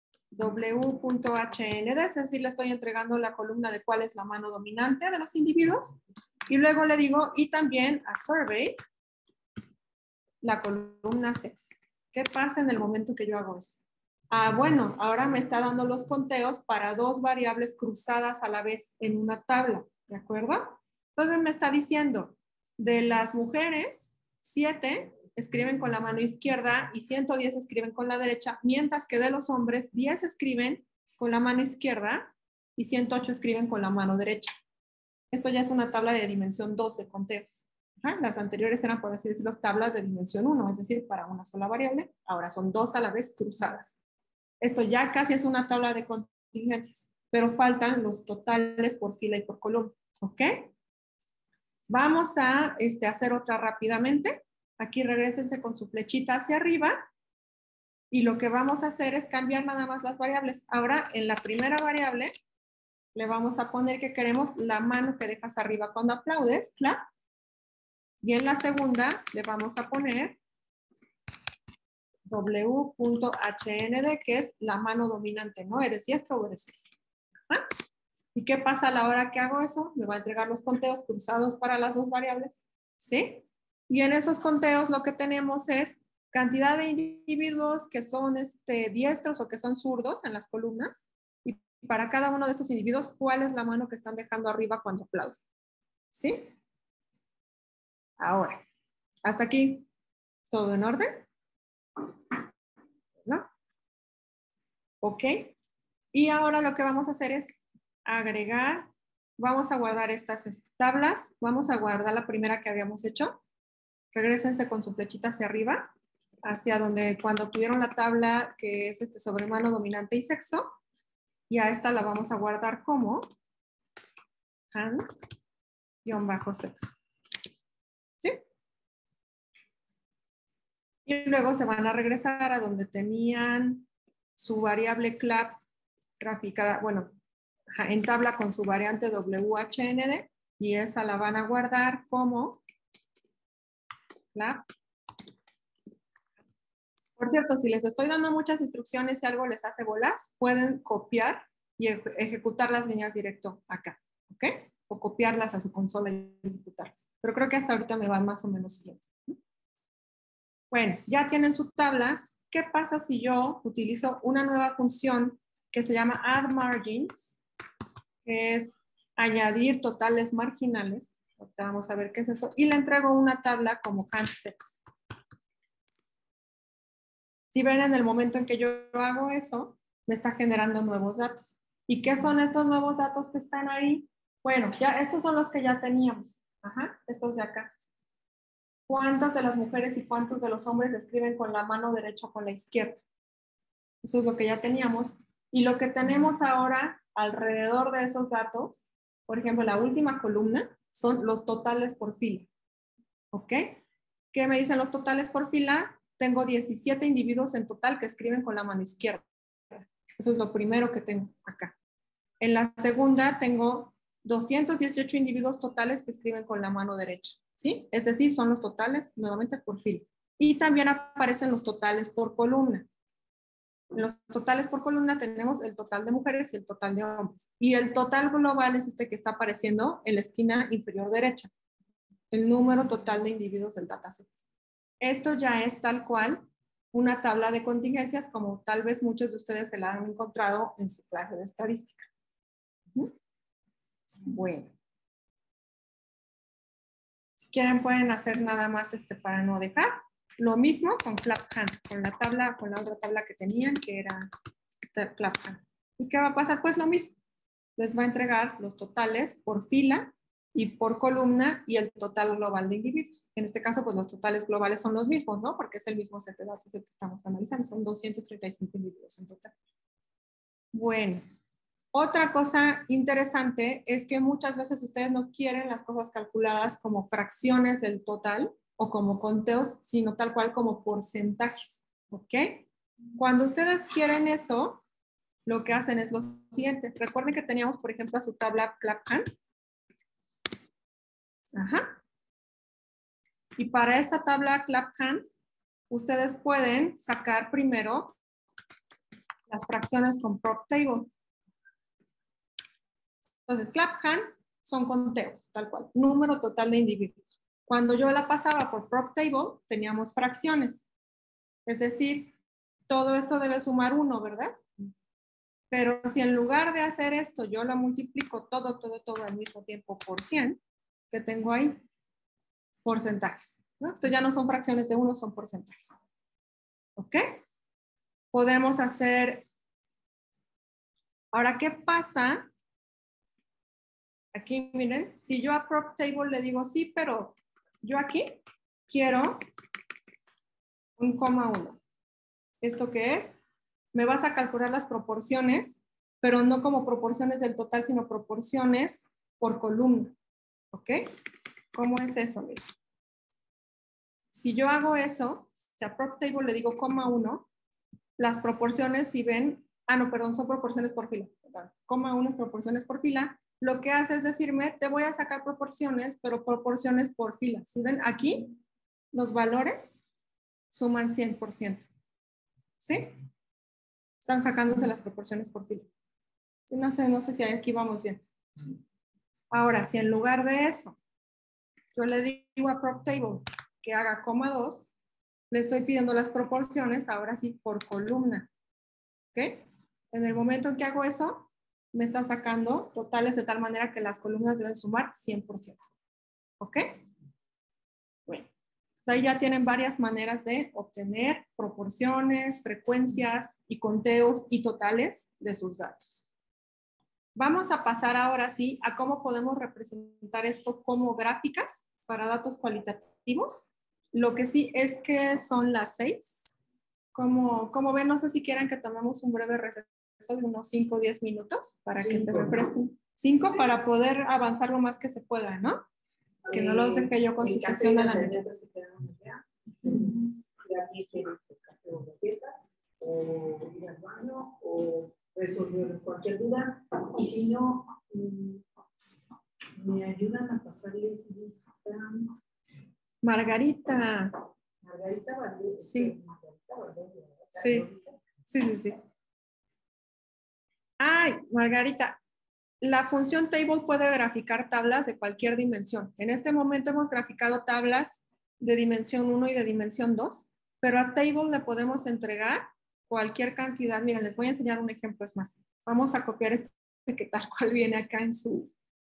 w.hnd, es decir, le estoy entregando la columna de cuál es la mano dominante de los individuos, y luego le digo, y también a survey la columna sex? ¿Qué pasa en el momento que yo hago eso? Ah, bueno, ahora me está dando los conteos para dos variables cruzadas a la vez en una tabla, ¿de acuerdo? Entonces me está diciendo, de las mujeres, siete escriben con la mano izquierda y ciento diez escriben con la derecha, mientras que de los hombres, diez escriben con la mano izquierda y ciento ocho escriben con la mano derecha. Esto ya es una tabla de dimensión dos de conteos. Ajá, las anteriores eran, por así decirlo, tablas de dimensión uno, es decir, para una sola variable. Ahora son dos a la vez cruzadas. Esto ya casi es una tabla de contingencias, pero faltan los totales por fila y por columna. ¿Ok? Vamos a este, hacer otra rápidamente. Aquí regrésense con su flechita hacia arriba. Y lo que vamos a hacer es cambiar nada más las variables. Ahora, en la primera variable, le vamos a poner que queremos la mano que dejas arriba cuando aplaudes, clap. Y en la segunda, le vamos a poner w.hnd, que es la mano dominante, ¿no? ¿Eres diestro o eres diestro? ¿Ah? ¿Y qué pasa a la hora que hago eso? Me va a entregar los conteos cruzados para las dos variables, ¿sí? Y en esos conteos lo que tenemos es cantidad de individuos que son este, diestros o que son zurdos en las columnas, y para cada uno de esos individuos, cuál es la mano que están dejando arriba cuando aplauden, ¿sí? Ahora, hasta aquí, ¿todo en orden? ¿No? Ok. Y ahora lo que vamos a hacer es agregar, vamos a guardar estas tablas, vamos a guardar la primera que habíamos hecho. Regrésense con su flechita hacia arriba, hacia donde cuando tuvieron la tabla que es este sobre mano dominante y sexo, y a esta la vamos a guardar como hand-sex. ¿Sí? Y luego se van a regresar a donde tenían su variable clap graficada, bueno, en tabla con su variante W H N D, y esa la van a guardar como clap. Por cierto, si les estoy dando muchas instrucciones y algo les hace bolas, pueden copiar y ej ejecutar las líneas directo acá, ¿ok? O copiarlas a su consola y ejecutarlas. Pero creo que hasta ahorita me van más o menos siguiendo. Bueno, ya tienen su tabla. ¿Qué pasa si yo utilizo una nueva función que se llama add margins, que es añadir totales marginales? Ahorita vamos a ver qué es eso. Y le entrego una tabla como handsex. Si ven, en el momento en que yo hago eso, me está generando nuevos datos. ¿Y qué son estos nuevos datos que están ahí? Bueno, ya estos son los que ya teníamos. Ajá, estos de acá. ¿Cuántas de las mujeres y cuántos de los hombres escriben con la mano derecha o con la izquierda? Eso es lo que ya teníamos. Y lo que tenemos ahora alrededor de esos datos, por ejemplo, la última columna, son los totales por fila. ¿Ok? ¿Qué me dicen los totales por fila? Tengo diecisiete individuos en total que escriben con la mano izquierda. Eso es lo primero que tengo acá. En la segunda tengo doscientos dieciocho individuos totales que escriben con la mano derecha. ¿Sí? Es decir, son los totales nuevamente por fila. Y también aparecen los totales por columna. En los totales por columna tenemos el total de mujeres y el total de hombres. Y el total global es este que está apareciendo en la esquina inferior derecha. El número total de individuos del dataset. Esto ya es tal cual una tabla de contingencias, como tal vez muchos de ustedes se la han encontrado en su clase de estadística. Bueno. Si quieren pueden hacer nada más este para no dejar. Lo mismo con ClapHand, con la tabla, con la otra tabla que tenían, que era ClapHand. ¿Y qué va a pasar? Pues lo mismo. Les va a entregar los totales por fila y por columna y el total global de individuos. En este caso, pues los totales globales son los mismos, ¿no? Porque es el mismo set de datos el que estamos analizando. Son doscientos treinta y cinco individuos en total. Bueno, Otra cosa interesante es que muchas veces ustedes no quieren las cosas calculadas como fracciones del total o como conteos, sino tal cual como porcentajes, ¿ok? Cuando ustedes quieren eso, lo que hacen es lo siguiente. Recuerden que teníamos, por ejemplo, su tabla CLAPHANS. Ajá. Y para esta tabla CLAPHANS, ustedes pueden sacar primero las fracciones con prop table. Entonces, CLAPHANS son conteos, tal cual, número total de individuos. Cuando yo la pasaba por prop table, teníamos fracciones. Es decir, todo esto debe sumar uno, ¿verdad? Pero si en lugar de hacer esto, yo la multiplico todo, todo, todo al mismo tiempo por cien, ¿qué tengo ahí? Porcentajes, ¿no? Esto ya no son fracciones de uno, son porcentajes. ¿Ok? Podemos hacer... Ahora, ¿qué pasa? Aquí, miren, si yo a prop table le digo, sí, pero yo aquí quiero un coma uno. ¿Esto qué es? Me vas a calcular las proporciones, pero no como proporciones del total, sino proporciones por columna. ¿Ok? ¿Cómo es eso? Mira. Si yo hago eso, si a prop table le digo coma uno, las proporciones, si ven, ah, no, perdón, son proporciones por fila. Coma uno, proporciones por fila. Lo que hace es decirme, te voy a sacar proporciones, pero proporciones por fila. Si ven aquí, los valores suman cien por ciento. ¿Sí? Están sacándose las proporciones por fila. No sé, no sé si aquí vamos bien. Ahora, si en lugar de eso, yo le digo a prop table que haga coma dos, le estoy pidiendo las proporciones, ahora sí, por columna. ¿Ok? En el momento en que hago eso, me está sacando totales de tal manera que las columnas deben sumar cien por ciento. ¿Ok? Bueno, pues ahí ya tienen varias maneras de obtener proporciones, frecuencias y conteos y totales de sus datos. Vamos a pasar ahora sí a cómo podemos representar esto como gráficas para datos cualitativos. Lo que sí es que son las seis. Como, como ven, no sé si quieran que tomemos un breve receso de unos cinco o diez minutos para cinco, que se refresquen. cinco sí. Para poder avanzar lo más que se pueda, ¿no? Que no los deje yo con su sesión a la mitad. O ir al baño o resolver cualquier duda. Y si no, me ayudan a pasarle lista. Margarita. Margarita Valdés. Sí. Margarita Valdés. Sí. Sí, sí, sí. Ay, Margarita. La función table puede graficar tablas de cualquier dimensión. En este momento hemos graficado tablas de dimensión uno y de dimensión dos, pero a table le podemos entregar cualquier cantidad. Miren, les voy a enseñar un ejemplo, es más. Vamos a copiar este que tal cual viene acá en su...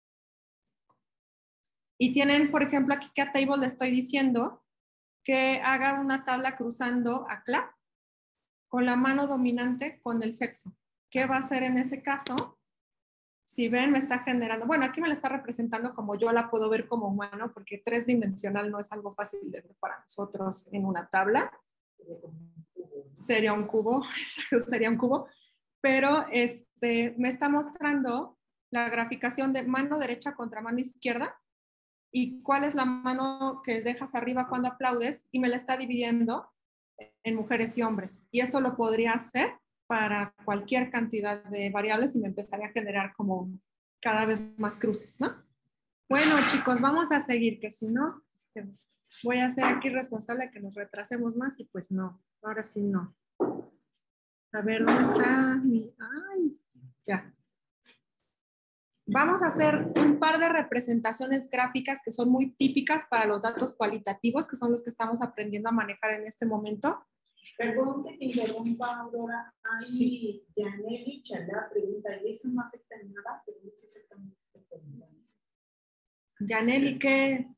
Y tienen, por ejemplo, aquí que a table le estoy diciendo que haga una tabla cruzando a clap con la mano dominante con el sexo. ¿Qué va a hacer en ese caso? Si ven, me está generando, bueno, aquí me la está representando como yo la puedo ver como humano, porque tres dimensional no es algo fácil de ver para nosotros en una tabla. Sería un cubo, sería un cubo, pero este, me está mostrando la graficación de mano derecha contra mano izquierda y cuál es la mano que dejas arriba cuando aplaudes y me la está dividiendo en mujeres y hombres. Y esto lo podría hacer para cualquier cantidad de variables y me empezaría a generar como cada vez más cruces, ¿no? Bueno, chicos, vamos a seguir, que si no, este, voy a ser aquí responsable de que nos retrasemos más y pues no, ahora sí no. A ver, ¿dónde está mi...? Ay, ya. Vamos a hacer un par de representaciones gráficas que son muy típicas para los datos cualitativos, que son los que estamos aprendiendo a manejar en este momento. Perdón que te interrumpa, Aurora. Ay, sí. Yaneli Chalá pregunta, ¿y eso no afecta en nada? Pero no sé exactamente qué pregunta. Yaneli, ¿qué,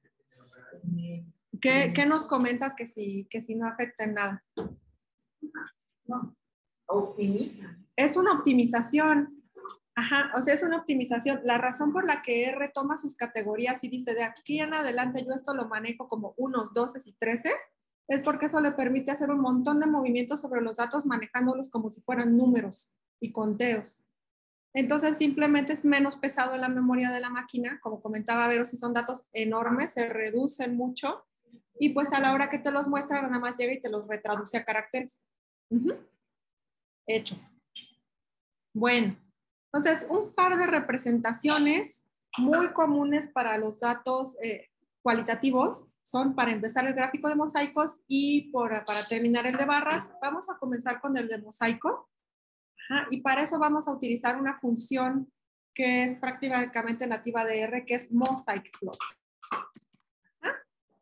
qué, ¿qué nos comentas que si, que si no afecta en nada? No, optimiza. Es una optimización. Ajá, o sea, es una optimización. La razón por la que R toma sus categorías y dice, de aquí en adelante yo esto lo manejo como unos, doces y treces, es porque eso le permite hacer un montón de movimientos sobre los datos manejándolos como si fueran números y conteos. Entonces simplemente es menos pesado en la memoria de la máquina. Como comentaba Vero, si son datos enormes, se reducen mucho. Y pues a la hora que te los muestra, nada más llega y te los retraduce a caracteres. Uh-huh. Hecho. Bueno, entonces un par de representaciones muy comunes para los datos eh, cualitativos son, para empezar, el gráfico de mosaicos y por, para terminar el de barras. Vamos a comenzar con el de mosaico. Ajá, y para eso vamos a utilizar una función que es prácticamente nativa de R, que es MosaicPlot. Ajá.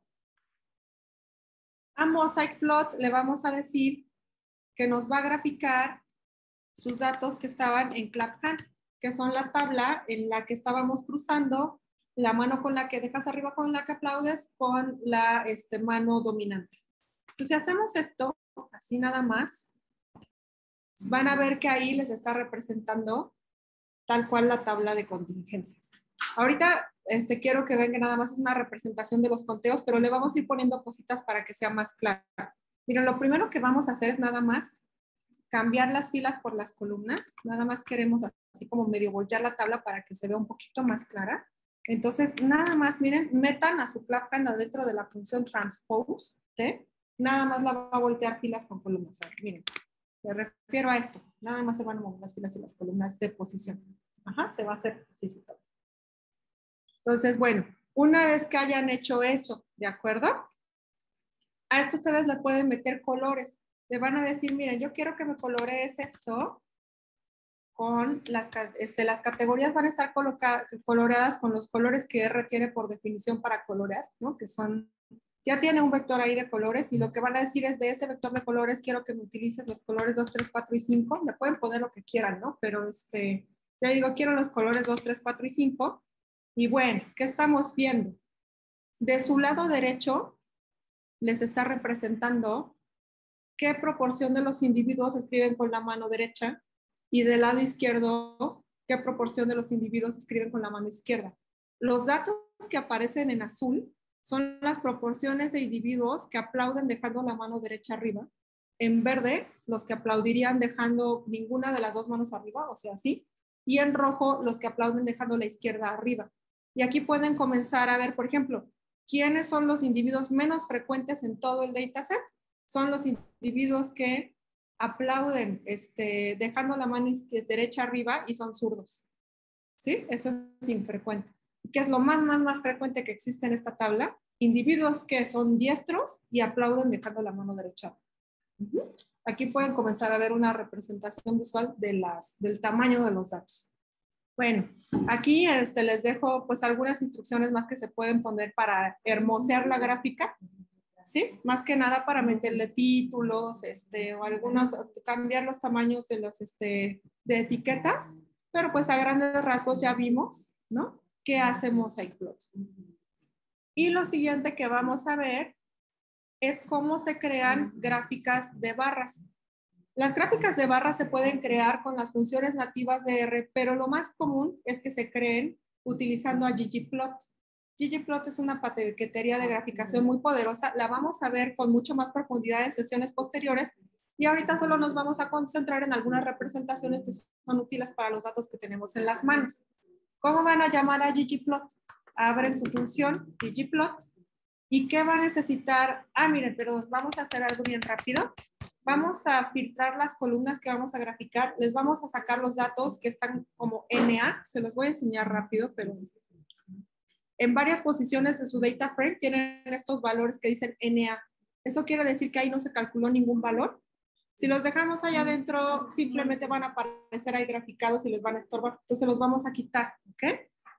A MosaicPlot le vamos a decir que nos va a graficar sus datos que estaban en ClapHand, que son la tabla en la que estábamos cruzando la mano con la que dejas arriba con la que aplaudes con la este, mano dominante. Entonces, si hacemos esto, así nada más, van a ver que ahí les está representando tal cual la tabla de contingencias. Ahorita este, quiero que vean que nada más es una representación de los conteos, pero le vamos a ir poniendo cositas para que sea más claro. Miren, lo primero que vamos a hacer es nada más cambiar las filas por las columnas. Nada más queremos así como medio voltear la tabla para que se vea un poquito más clara. Entonces, nada más, miren, metan a su ClapHand adentro de la función transpose, ¿sí? Nada más la va a voltear filas con columnas. A ver, miren, me refiero a esto. Nada más se van a mover las filas y las columnas de posición. Ajá, se va a hacer así su tabla. Entonces, bueno, una vez que hayan hecho eso, ¿de acuerdo? A esto ustedes le pueden meter colores. Le van a decir, miren, yo quiero que me colorees esto con las, este, las categorías van a estar coloreadas con los colores que R tiene por definición para colorear, ¿no? Que son, ya tiene un vector ahí de colores y lo que van a decir es de ese vector de colores quiero que me utilices los colores dos, tres, cuatro y cinco. Le pueden poner lo que quieran, ¿no? Pero este, yo digo, quiero los colores dos, tres, cuatro y cinco. Y bueno, ¿qué estamos viendo? De su lado derecho les está representando qué proporción de los individuos escriben con la mano derecha y del lado izquierdo, qué proporción de los individuos escriben con la mano izquierda. Los datos que aparecen en azul son las proporciones de individuos que aplauden dejando la mano derecha arriba. En verde, los que aplaudirían dejando ninguna de las dos manos arriba, o sea, así. Y en rojo, los que aplauden dejando la izquierda arriba. Y aquí pueden comenzar a ver, por ejemplo, quiénes son los individuos menos frecuentes en todo el dataset. Son los individuos que aplauden este, dejando la mano derecha arriba y son zurdos. ¿Sí? Eso es infrecuente. ¿Qué es lo más, más, más frecuente que existe en esta tabla? Individuos que son diestros y aplauden dejando la mano derecha. Uh-huh. Aquí pueden comenzar a ver una representación visual de las, del tamaño de los datos. Bueno, aquí este, les dejo pues algunas instrucciones más que se pueden poner para hermosear la gráfica. ¿Sí? Más que nada para meterle títulos, este, o algunos, cambiar los tamaños de los, este, de etiquetas, pero pues a grandes rasgos ya vimos, ¿no? ¿Qué hace MosaicPlot? Y lo siguiente que vamos a ver es cómo se crean gráficas de barras. Las gráficas de barras se pueden crear con las funciones nativas de R, pero lo más común es que se creen utilizando a ggplot. ggplot es una paquetería de graficación muy poderosa. La vamos a ver con mucho más profundidad en sesiones posteriores y ahorita solo nos vamos a concentrar en algunas representaciones que son útiles para los datos que tenemos en las manos. ¿Cómo van a llamar a ggplot? Abren su función ggplot y ¿qué va a necesitar? Ah, miren, pero vamos a hacer algo bien rápido. Vamos a filtrar las columnas que vamos a graficar. Les vamos a sacar los datos que están como N A. Se los voy a enseñar rápido, pero en varias posiciones de su data frame tienen estos valores que dicen N A. Eso quiere decir que ahí no se calculó ningún valor. Si los dejamos allá adentro, simplemente van a aparecer ahí graficados y les van a estorbar. Entonces los vamos a quitar, ¿ok?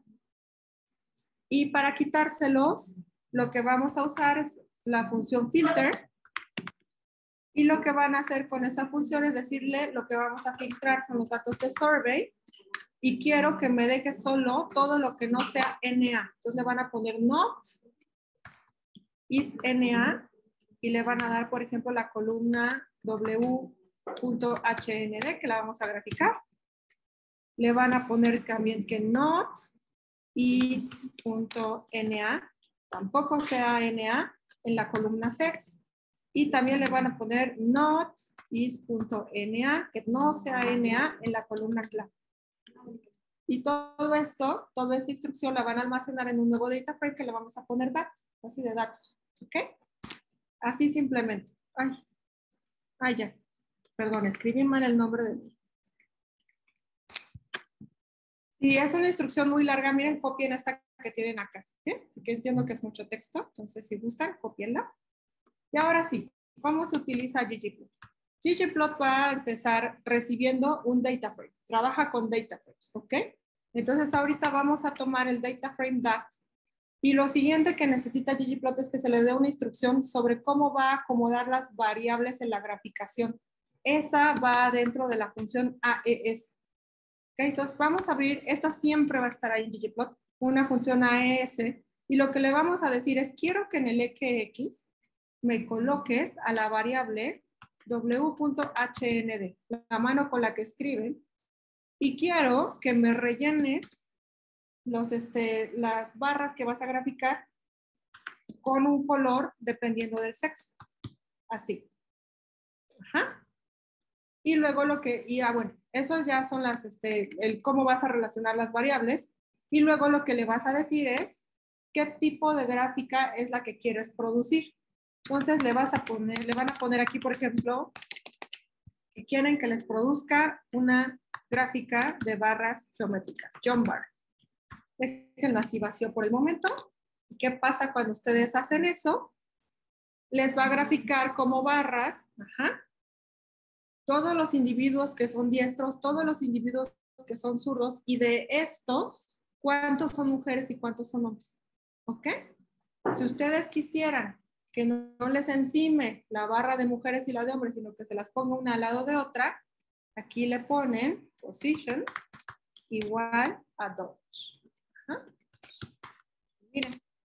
Y para quitárselos, lo que vamos a usar es la función filter. Y lo que van a hacer con esa función es decirle lo que vamos a filtrar son los datos de survey. Y quiero que me deje solo todo lo que no sea N A. Entonces le van a poner not is N A y le van a dar, por ejemplo, la columna w.hnd que la vamos a graficar. Le van a poner también que not is.na, tampoco sea N A en la columna sex. Y también le van a poner not is.na, que no sea N A en la columna clave. Y todo esto, toda esta instrucción la van a almacenar en un nuevo data frame que le vamos a poner datos, así de datos, ¿ok? Así simplemente. Ay, ay ya, perdón, escribí mal el nombre de mí. Si es una instrucción muy larga, miren, copien esta que tienen acá, ¿sí? Porque entiendo que es mucho texto, entonces si gustan, copienla. Y ahora sí, ¿cómo se utiliza ggplot? ggplot va a empezar recibiendo un data frame, trabaja con data frames, ¿ok? Entonces ahorita vamos a tomar el data frame dat y lo siguiente que necesita ggplot es que se le dé una instrucción sobre cómo va a acomodar las variables en la graficación. Esa va dentro de la función A E S. Okay, entonces vamos a abrir, esta siempre va a estar ahí en ggplot, una función A E S, y lo que le vamos a decir es, quiero que en el X me coloques a la variable w.hnd, la mano con la que escriben, y quiero que me rellenes los, este, las barras que vas a graficar con un color dependiendo del sexo, así. Ajá. Y luego lo que, y ah, bueno, eso ya son las, este, el cómo vas a relacionar las variables. Y luego lo que le vas a decir es qué tipo de gráfica es la que quieres producir. Entonces le vas a poner, le van a poner aquí, por ejemplo, que quieren que les produzca una gráfica de barras geométricas, John Bar. Déjenlo así vacío por el momento. ¿Qué pasa cuando ustedes hacen eso? Les va a graficar como barras, ajá, todos los individuos que son diestros, todos los individuos que son zurdos, y de estos, ¿cuántos son mujeres y cuántos son hombres? ¿Ok? Si ustedes quisieran que no, no les encime la barra de mujeres y la de hombres, sino que se las ponga una al lado de otra, aquí le ponen position igual a Dodge. Ajá. Miren.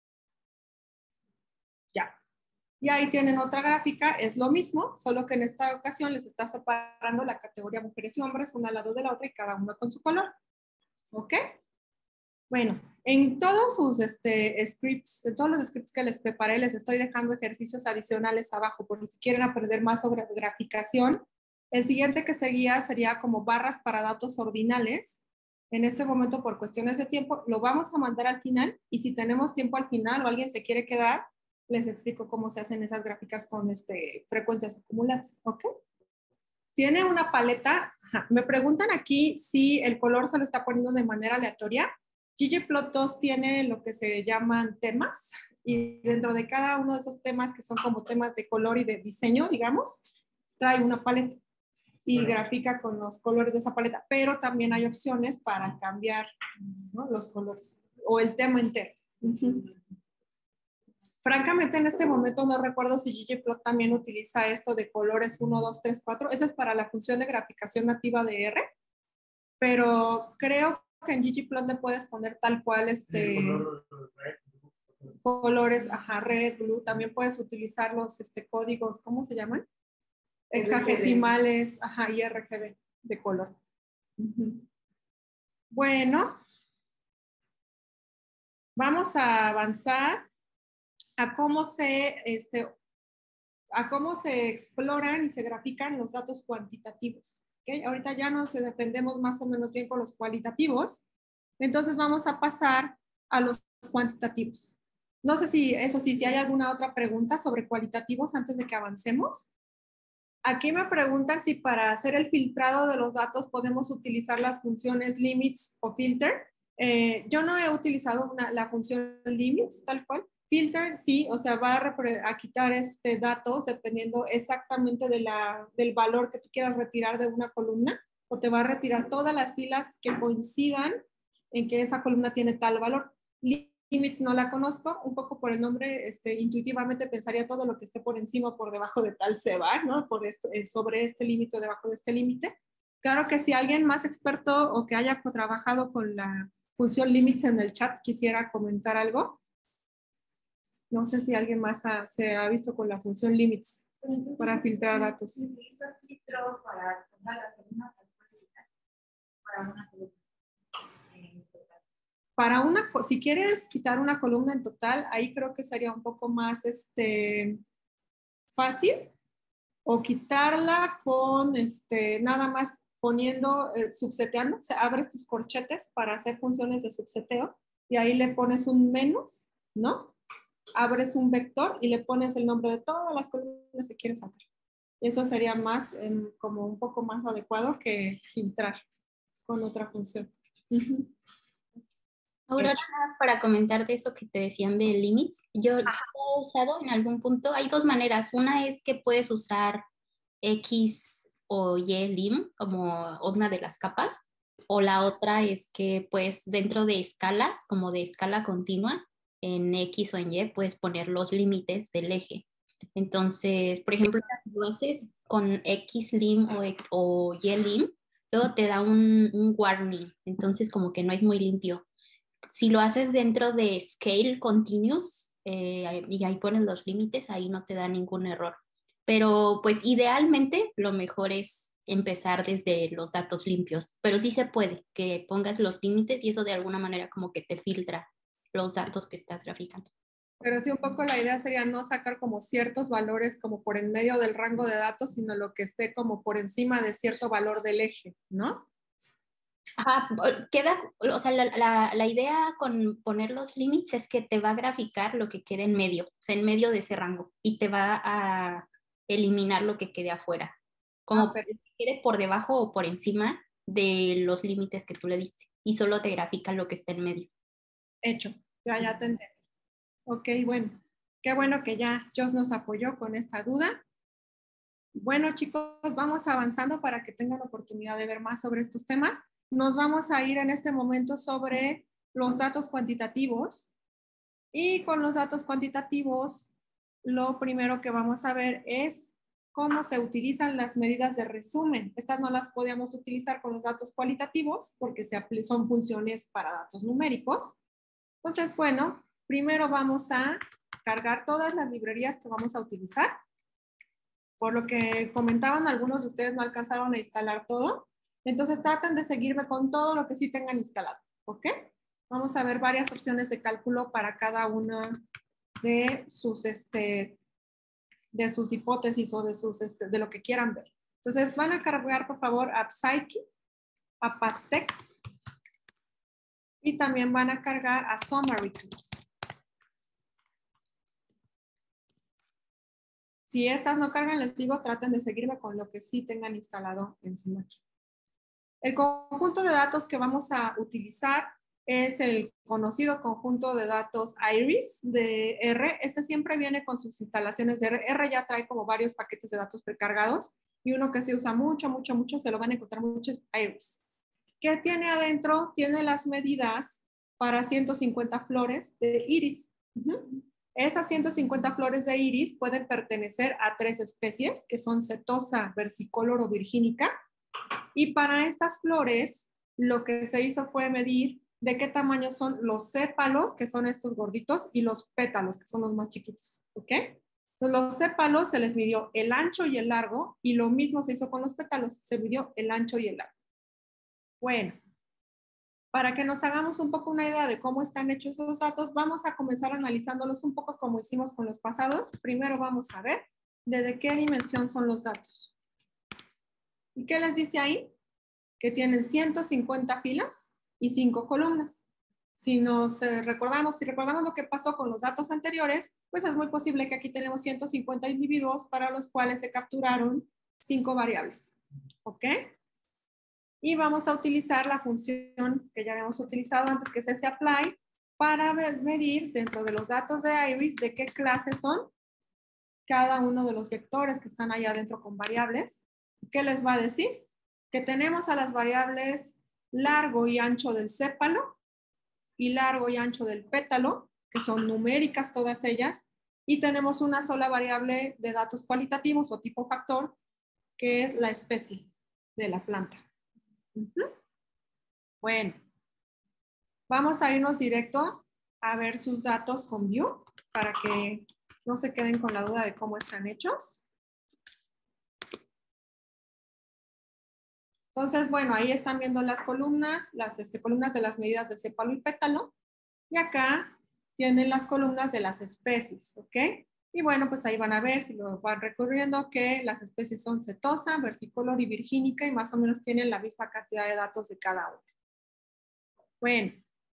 Ya. Y ahí tienen otra gráfica, es lo mismo, solo que en esta ocasión les está separando la categoría mujeres y hombres, una al lado de la otra y cada uno con su color. ¿Ok? Bueno, en todos sus este, scripts, en todos los scripts que les preparé, les estoy dejando ejercicios adicionales abajo, por si quieren aprender más sobre graficación. El siguiente que seguía sería como barras para datos ordinales. En este momento, por cuestiones de tiempo, lo vamos a mandar al final, y si tenemos tiempo al final o alguien se quiere quedar, les explico cómo se hacen esas gráficas con este, frecuencias acumuladas, ¿ok? Tiene una paleta, ajá. Me preguntan aquí si el color se lo está poniendo de manera aleatoria. ggplot dos tiene lo que se llaman temas, y dentro de cada uno de esos temas, que son como temas de color y de diseño, digamos, trae una paleta y bueno, grafica con los colores de esa paleta, pero también hay opciones para cambiar, ¿no?, los colores o el tema entero. Uh-huh. Francamente, en este momento no recuerdo si ggplot también utiliza esto de colores uno, dos, tres, cuatro. Esa es para la función de graficación nativa de R, pero creo que en ggplot le puedes poner tal cual este, colores, ajá, red, blue. También puedes utilizar los este, códigos, ¿cómo se llaman? Hexagesimales, ajá, y R G B de color. Uh-huh. Bueno, vamos a avanzar a cómo se, este, a cómo se exploran y se grafican los datos cuantitativos. ¿Okay? Ahorita ya nos defendemos más o menos bien con los cualitativos, entonces vamos a pasar a los cuantitativos. No sé si, eso sí, si hay alguna otra pregunta sobre cualitativos antes de que avancemos. Aquí me preguntan si para hacer el filtrado de los datos podemos utilizar las funciones limits o filter. Eh, yo no he utilizado una, la función limits tal cual. Filter, sí, o sea, va a, a quitar este datos dependiendo exactamente de la, del valor que tú quieras retirar de una columna, o te va a retirar todas las filas que coincidan en que esa columna tiene tal valor. Limits no la conozco, un poco por el nombre, este, intuitivamente pensaría todo lo que esté por encima o por debajo de tal se va, ¿no? Por esto, sobre este límite o debajo de este límite. Claro que si alguien más experto o que haya trabajado con la función limits en el chat quisiera comentar algo. No sé si alguien más ha, se ha visto con la función limits para filtrar datos. Utiliza filtro para las columnas para una columna. Para una, si quieres quitar una columna en total, ahí creo que sería un poco más este, fácil, o quitarla con este, nada más poniendo, eh, subseteando, o sea, abres tus corchetes para hacer funciones de subseteo y ahí le pones un menos, ¿no? Abres un vector y le pones el nombre de todas las columnas que quieres sacar. Eso sería más, eh, como un poco más adecuado que filtrar con otra función. Uh-huh. Aurora, nada más para comentar de eso que te decían de limits. Yo, yo he usado en algún punto, hay dos maneras. Una es que puedes usar X o Y lim como una de las capas, o la otra es que pues dentro de escalas, como de escala continua, en X o en Y puedes poner los límites del eje. Entonces, por ejemplo, si lo haces con X lim o, o Y lim, luego te da un, un warning, entonces como que no es muy limpio. Si lo haces dentro de scale continuous eh, y ahí pones los límites, ahí no te da ningún error. Pero pues idealmente lo mejor es empezar desde los datos limpios, pero sí se puede que pongas los límites y eso de alguna manera como que te filtra los datos que estás graficando. Pero sí, un poco la idea sería no sacar como ciertos valores como por en medio del rango de datos, sino lo que esté como por encima de cierto valor del eje, ¿no? Ajá, queda, o sea, la, la, la idea con poner los límites es que te va a graficar lo que quede en medio, o sea, en medio de ese rango, y te va a eliminar lo que quede afuera, como ah, pero... que quede por debajo o por encima de los límites que tú le diste, y solo te grafica lo que está en medio. Hecho, ya, ya te entendí. Ok, bueno, qué bueno que ya Jos nos apoyó con esta duda. Bueno, chicos, vamos avanzando para que tengan oportunidad de ver más sobre estos temas. Nos vamos a ir en este momento sobre los datos cuantitativos. Y con los datos cuantitativos, lo primero que vamos a ver es cómo se utilizan las medidas de resumen. Estas no las podíamos utilizar con los datos cualitativos porque se son funciones para datos numéricos. Entonces, bueno, primero vamos a cargar todas las librerías que vamos a utilizar. Por lo que comentaban, algunos de ustedes no alcanzaron a instalar todo. Entonces traten de seguirme con todo lo que sí tengan instalado, ¿ok? Vamos a ver varias opciones de cálculo para cada una de sus, este, de sus hipótesis o de, sus, este, de lo que quieran ver. Entonces van a cargar, por favor, a Psyche, a Pastex y también van a cargar a Summary Tools. Si estas no cargan, les digo, traten de seguirme con lo que sí tengan instalado en su máquina. El conjunto de datos que vamos a utilizar es el conocido conjunto de datos IRIS de R. Este siempre viene con sus instalaciones de R. R ya trae como varios paquetes de datos precargados y uno que se usa mucho, mucho, mucho, se lo van a encontrar mucho es IRIS. ¿Qué tiene adentro? Tiene las medidas para ciento cincuenta flores de iris. Uh-huh. Esas ciento cincuenta flores de iris pueden pertenecer a tres especies, que son setosa, versicolor o virgínica. Y para estas flores, lo que se hizo fue medir de qué tamaño son los sépalos, que son estos gorditos, y los pétalos, que son los más chiquitos. ¿Ok? Entonces, los sépalos se les midió el ancho y el largo, y lo mismo se hizo con los pétalos, se midió el ancho y el largo. Bueno. Para que nos hagamos un poco una idea de cómo están hechos esos datos, vamos a comenzar analizándolos un poco como hicimos con los pasados. Primero vamos a ver de qué dimensión son los datos. ¿Y qué les dice ahí? Que tienen ciento cincuenta filas y cinco columnas. Si nos eh, recordamos, si recordamos lo que pasó con los datos anteriores, pues es muy posible que aquí tenemos ciento cincuenta individuos para los cuales se capturaron cinco variables. ¿Ok? Y vamos a utilizar la función que ya habíamos utilizado antes, que es ese apply, para medir dentro de los datos de IRIS de qué clase son cada uno de los vectores que están allá adentro con variables. ¿Qué les va a decir? Que tenemos a las variables largo y ancho del sépalo y largo y ancho del pétalo, que son numéricas todas ellas, y tenemos una sola variable de datos cualitativos o tipo factor, que es la especie de la planta. Uh-huh. Bueno, vamos a irnos directo a ver sus datos con View para que no se queden con la duda de cómo están hechos. Entonces, bueno, ahí están viendo las columnas, las este, columnas de las medidas de sépalo y pétalo. Y acá tienen las columnas de las especies, ¿ok? Y bueno, pues ahí van a ver, si lo van recorriendo, que las especies son setosa, versicolor y virgínica, y más o menos tienen la misma cantidad de datos de cada una. Bueno,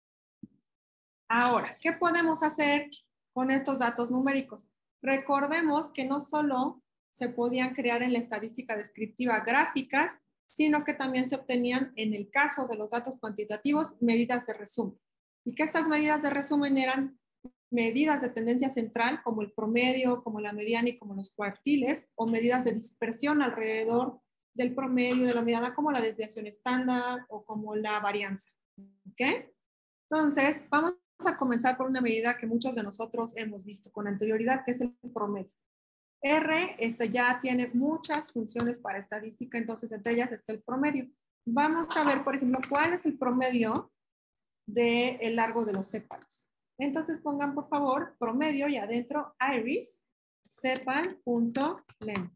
ahora, ¿qué podemos hacer con estos datos numéricos? Recordemos que no solo se podían crear en la estadística descriptiva gráficas, sino que también se obtenían, en el caso de los datos cuantitativos, medidas de resumen. Y que estas medidas de resumen eran medidas de tendencia central, como el promedio, como la mediana y como los cuartiles, o medidas de dispersión alrededor del promedio de la mediana, como la desviación estándar o como la varianza. ¿Ok? Entonces, vamos a comenzar por una medida que muchos de nosotros hemos visto con anterioridad, que es el promedio. R este ya tiene muchas funciones para estadística, entonces entre ellas está el promedio. Vamos a ver, por ejemplo, cuál es el promedio del largo de los sépalos. Entonces pongan, por favor, promedio y adentro iris sepal.length.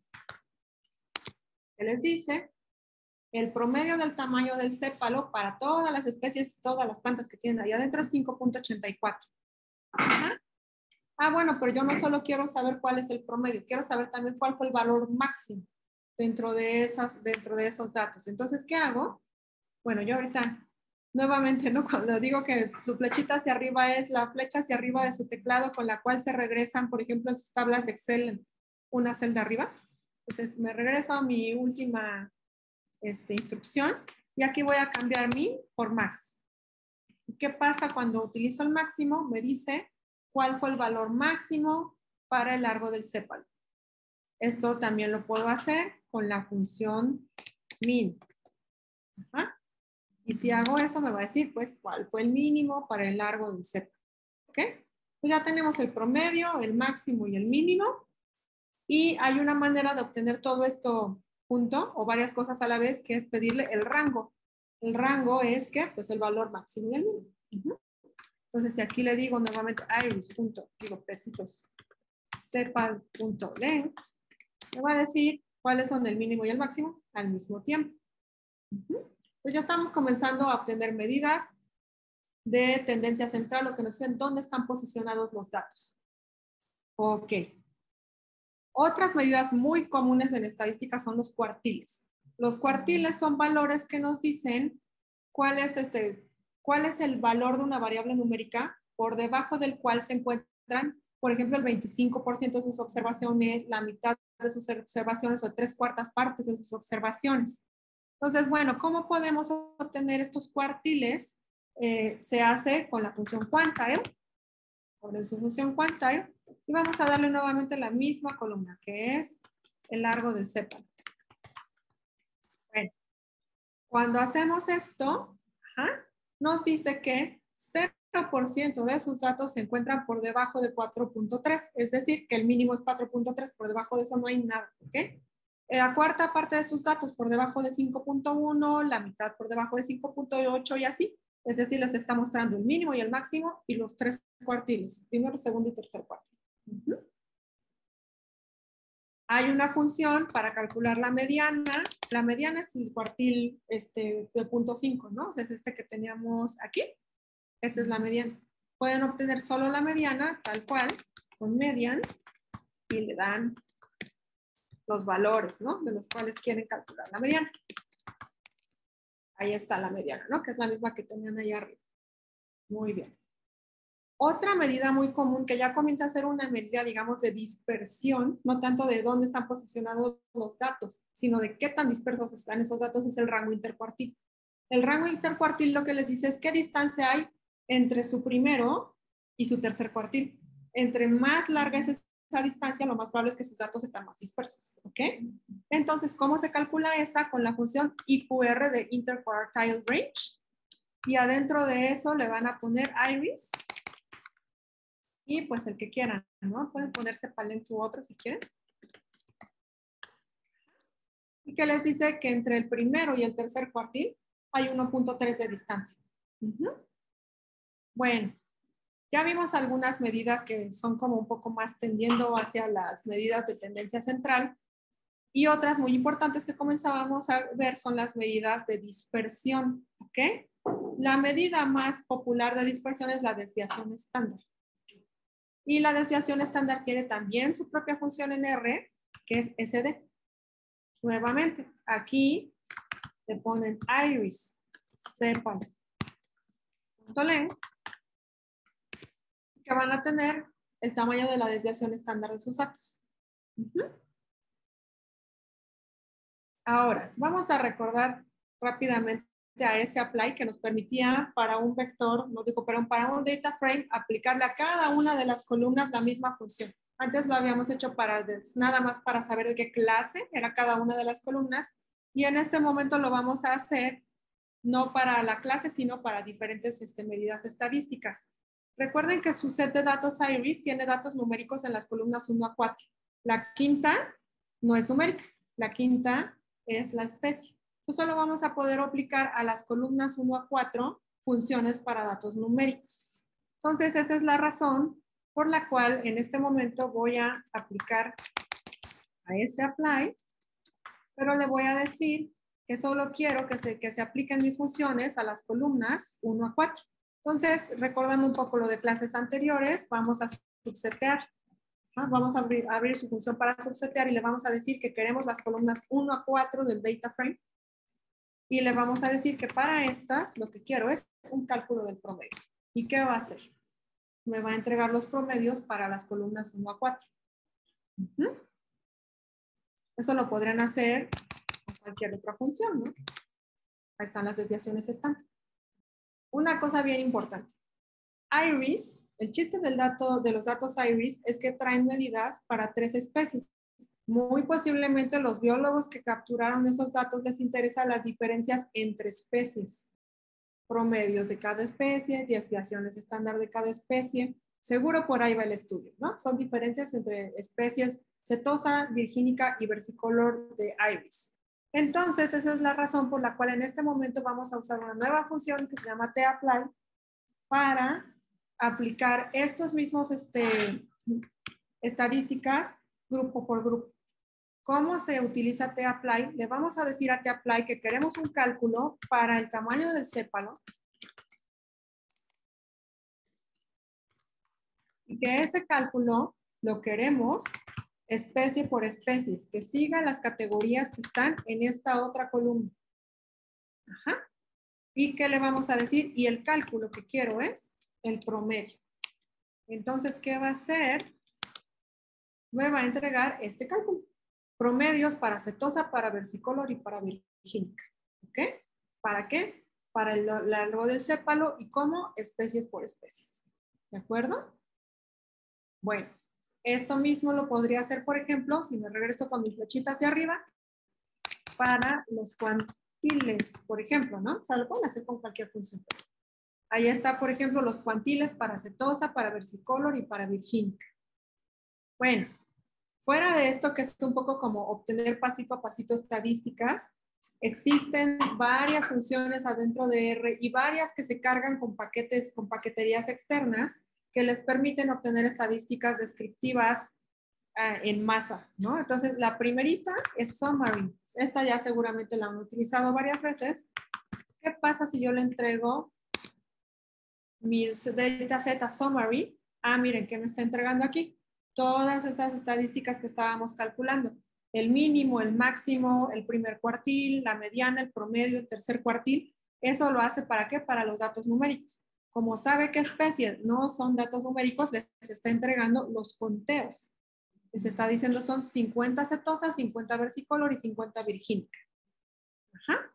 ¿Qué les dice? El promedio del tamaño del sépalo para todas las especies, todas las plantas que tienen ahí adentro es cinco punto ochenta y cuatro. Ajá. Ah, bueno, pero yo no solo quiero saber cuál es el promedio, quiero saber también cuál fue el valor máximo dentro de, esas, dentro de esos datos. Entonces, ¿qué hago? Bueno, yo ahorita, nuevamente, ¿no? Cuando digo que su flechita hacia arriba es la flecha hacia arriba de su teclado con la cual se regresan, por ejemplo, en sus tablas de Excel, una celda arriba. Entonces, me regreso a mi última este, instrucción y aquí voy a cambiar min por max. ¿Qué pasa cuando utilizo el máximo? Me dice cuál fue el valor máximo para el largo del sépalo. Esto también lo puedo hacer con la función min. Ajá. Y si hago eso, me va a decir, pues, cuál fue el mínimo para el largo del sépalo. ¿Ok? Pues ya tenemos el promedio, el máximo y el mínimo. Y hay una manera de obtener todo esto junto o varias cosas a la vez, que es pedirle el rango. El rango es que, pues, el valor máximo y el mínimo. Uh-huh. Entonces, si aquí le digo nuevamente iris. Digo, pesitos, sepal.length, me va a decir cuáles son el mínimo y el máximo al mismo tiempo. Uh-huh. Pues ya estamos comenzando a obtener medidas de tendencia central, lo que nos dicen dónde están posicionados los datos. Ok. Otras medidas muy comunes en estadística son los cuartiles. Los cuartiles son valores que nos dicen cuál es, este, cuál es el valor de una variable numérica por debajo del cual se encuentran, por ejemplo, el veinticinco por ciento de sus observaciones, la mitad de sus observaciones o tres cuartas partes de sus observaciones. Entonces, bueno, ¿cómo podemos obtener estos cuartiles? Eh, se hace con la función quantile, con su función quantile, y vamos a darle nuevamente la misma columna, que es el largo del sépalo. Bueno, cuando hacemos esto, ajá, nos dice que cero por ciento de sus datos se encuentran por debajo de cuatro punto tres, es decir, que el mínimo es cuatro punto tres, por debajo de eso no hay nada, ¿ok? La cuarta parte de sus datos por debajo de cinco punto uno, la mitad por debajo de cinco punto ocho y así. Es decir, les está mostrando el mínimo y el máximo y los tres cuartiles, primero, segundo y tercer cuartil. Uh-huh. Hay una función para calcular la mediana. La mediana es el cuartil este, de punto cinco, ¿no? O sea, es este que teníamos aquí. Esta es la mediana. Pueden obtener solo la mediana, tal cual, con median, y le dan los valores, ¿no? De los cuales quieren calcular la mediana. Ahí está la mediana, ¿no? Que es la misma que tenían ahí arriba. Muy bien. Otra medida muy común que ya comienza a ser una medida, digamos, de dispersión, no tanto de dónde están posicionados los datos, sino de qué tan dispersos están esos datos, es el rango intercuartil. El rango intercuartil lo que les dice es qué distancia hay entre su primero y su tercer cuartil. Entre más larga es esa distancia, lo más probable es que sus datos están más dispersos, ¿ok? Entonces, ¿cómo se calcula esa? Con la función I Q R de Interquartile Range. Y adentro de eso le van a poner iris. Y pues el que quieran, ¿no? Pueden ponerse palento u otro si quieren. Y que les dice que entre el primero y el tercer cuartil hay uno punto tres de distancia. Uh-huh. Bueno, ya vimos algunas medidas que son como un poco más tendiendo hacia las medidas de tendencia central. Y otras muy importantes que comenzábamos a ver son las medidas de dispersión, ¿ok? La medida más popular de dispersión es la desviación estándar. Y la desviación estándar tiene también su propia función en R, que es S D. Nuevamente, aquí le ponen iris, sepan, punto len, que van a tener el tamaño de la desviación estándar de sus datos. Uh-huh. Ahora, vamos a recordar rápidamente a ese apply que nos permitía para un vector, no digo, pero para un data frame, aplicarle a cada una de las columnas la misma función. Antes lo habíamos hecho para nada más para saber de qué clase era cada una de las columnas, y en este momento lo vamos a hacer no para la clase, sino para diferentes este, medidas estadísticas. Recuerden que su set de datos iris tiene datos numéricos en las columnas uno a cuatro. La quinta no es numérica, la quinta es la especie. Entonces solo vamos a poder aplicar a las columnas uno a cuatro funciones para datos numéricos. Entonces esa es la razón por la cual en este momento voy a aplicar a ese apply, pero le voy a decir que solo quiero que se, que se apliquen mis funciones a las columnas uno a cuatro. Entonces, recordando un poco lo de clases anteriores, vamos a subsetear. ¿no? Vamos a abrir, a abrir su función para subsetear y le vamos a decir que queremos las columnas uno a cuatro del data frame. Y le vamos a decir que para estas lo que quiero es un cálculo del promedio. ¿Y qué va a hacer? Me va a entregar los promedios para las columnas uno a cuatro. Uh-huh. Eso lo podrían hacer con cualquier otra función, ¿no? Ahí están las desviaciones estándar. Una cosa bien importante. Iris, el chiste del dato, de los datos iris es que traen medidas para tres especies. Muy posiblemente los biólogos que capturaron esos datos les interesan las diferencias entre especies. Promedios de cada especie, desviaciones estándar de cada especie. Seguro por ahí va el estudio, ¿no? Son diferencias entre especies setosa, virgínica y versicolor de iris. Entonces, esa es la razón por la cual en este momento vamos a usar una nueva función que se llama tapply para aplicar estos mismos este, estadísticas grupo por grupo. ¿Cómo se utiliza tapply? Le vamos a decir a tapply que queremos un cálculo para el tamaño del sépalo y que ese cálculo lo queremos especie por especie, que siga las categorías que están en esta otra columna. Ajá. ¿Y qué le vamos a decir? Y el cálculo que quiero es el promedio. Entonces, ¿qué va a hacer? Me va a entregar este cálculo. Promedios para setosa, para versicolor y para virgínica. ¿Ok? ¿Para qué? Para el largo del sépalo y como especies por especies. ¿De acuerdo? Bueno. Esto mismo lo podría hacer, por ejemplo, si me regreso con mi flechita hacia arriba, para los cuantiles, por ejemplo, ¿no? O sea, lo pueden hacer con cualquier función. Ahí está, por ejemplo, los cuantiles para setosa, para versicolor y para virgínica. Bueno, fuera de esto, que es un poco como obtener pasito a pasito estadísticas, existen varias funciones adentro de R y varias que se cargan con paquetes, con paqueterías externas, que les permiten obtener estadísticas descriptivas uh, en masa, ¿no? Entonces, la primerita es summary. Esta ya seguramente la han utilizado varias veces. ¿Qué pasa si yo le entrego mis dataset summary? Ah, miren, ¿qué me está entregando aquí? Todas esas estadísticas que estábamos calculando. El mínimo, el máximo, el primer cuartil, la mediana, el promedio, el tercer cuartil. Eso lo hace ¿para qué? Para los datos numéricos. Como sabe qué especie no son datos numéricos, les está entregando los conteos. Les está diciendo son cincuenta setosa, cincuenta versicolor y cincuenta virgínica. Ajá.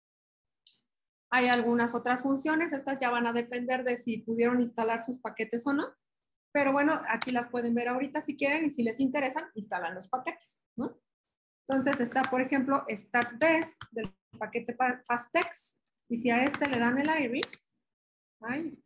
Hay algunas otras funciones, estas ya van a depender de si pudieron instalar sus paquetes o no. Pero bueno, aquí las pueden ver ahorita si quieren y si les interesan, instalan los paquetes, ¿no? Entonces está, por ejemplo, statdesc del paquete pastex. Y si a este le dan el iris, ay,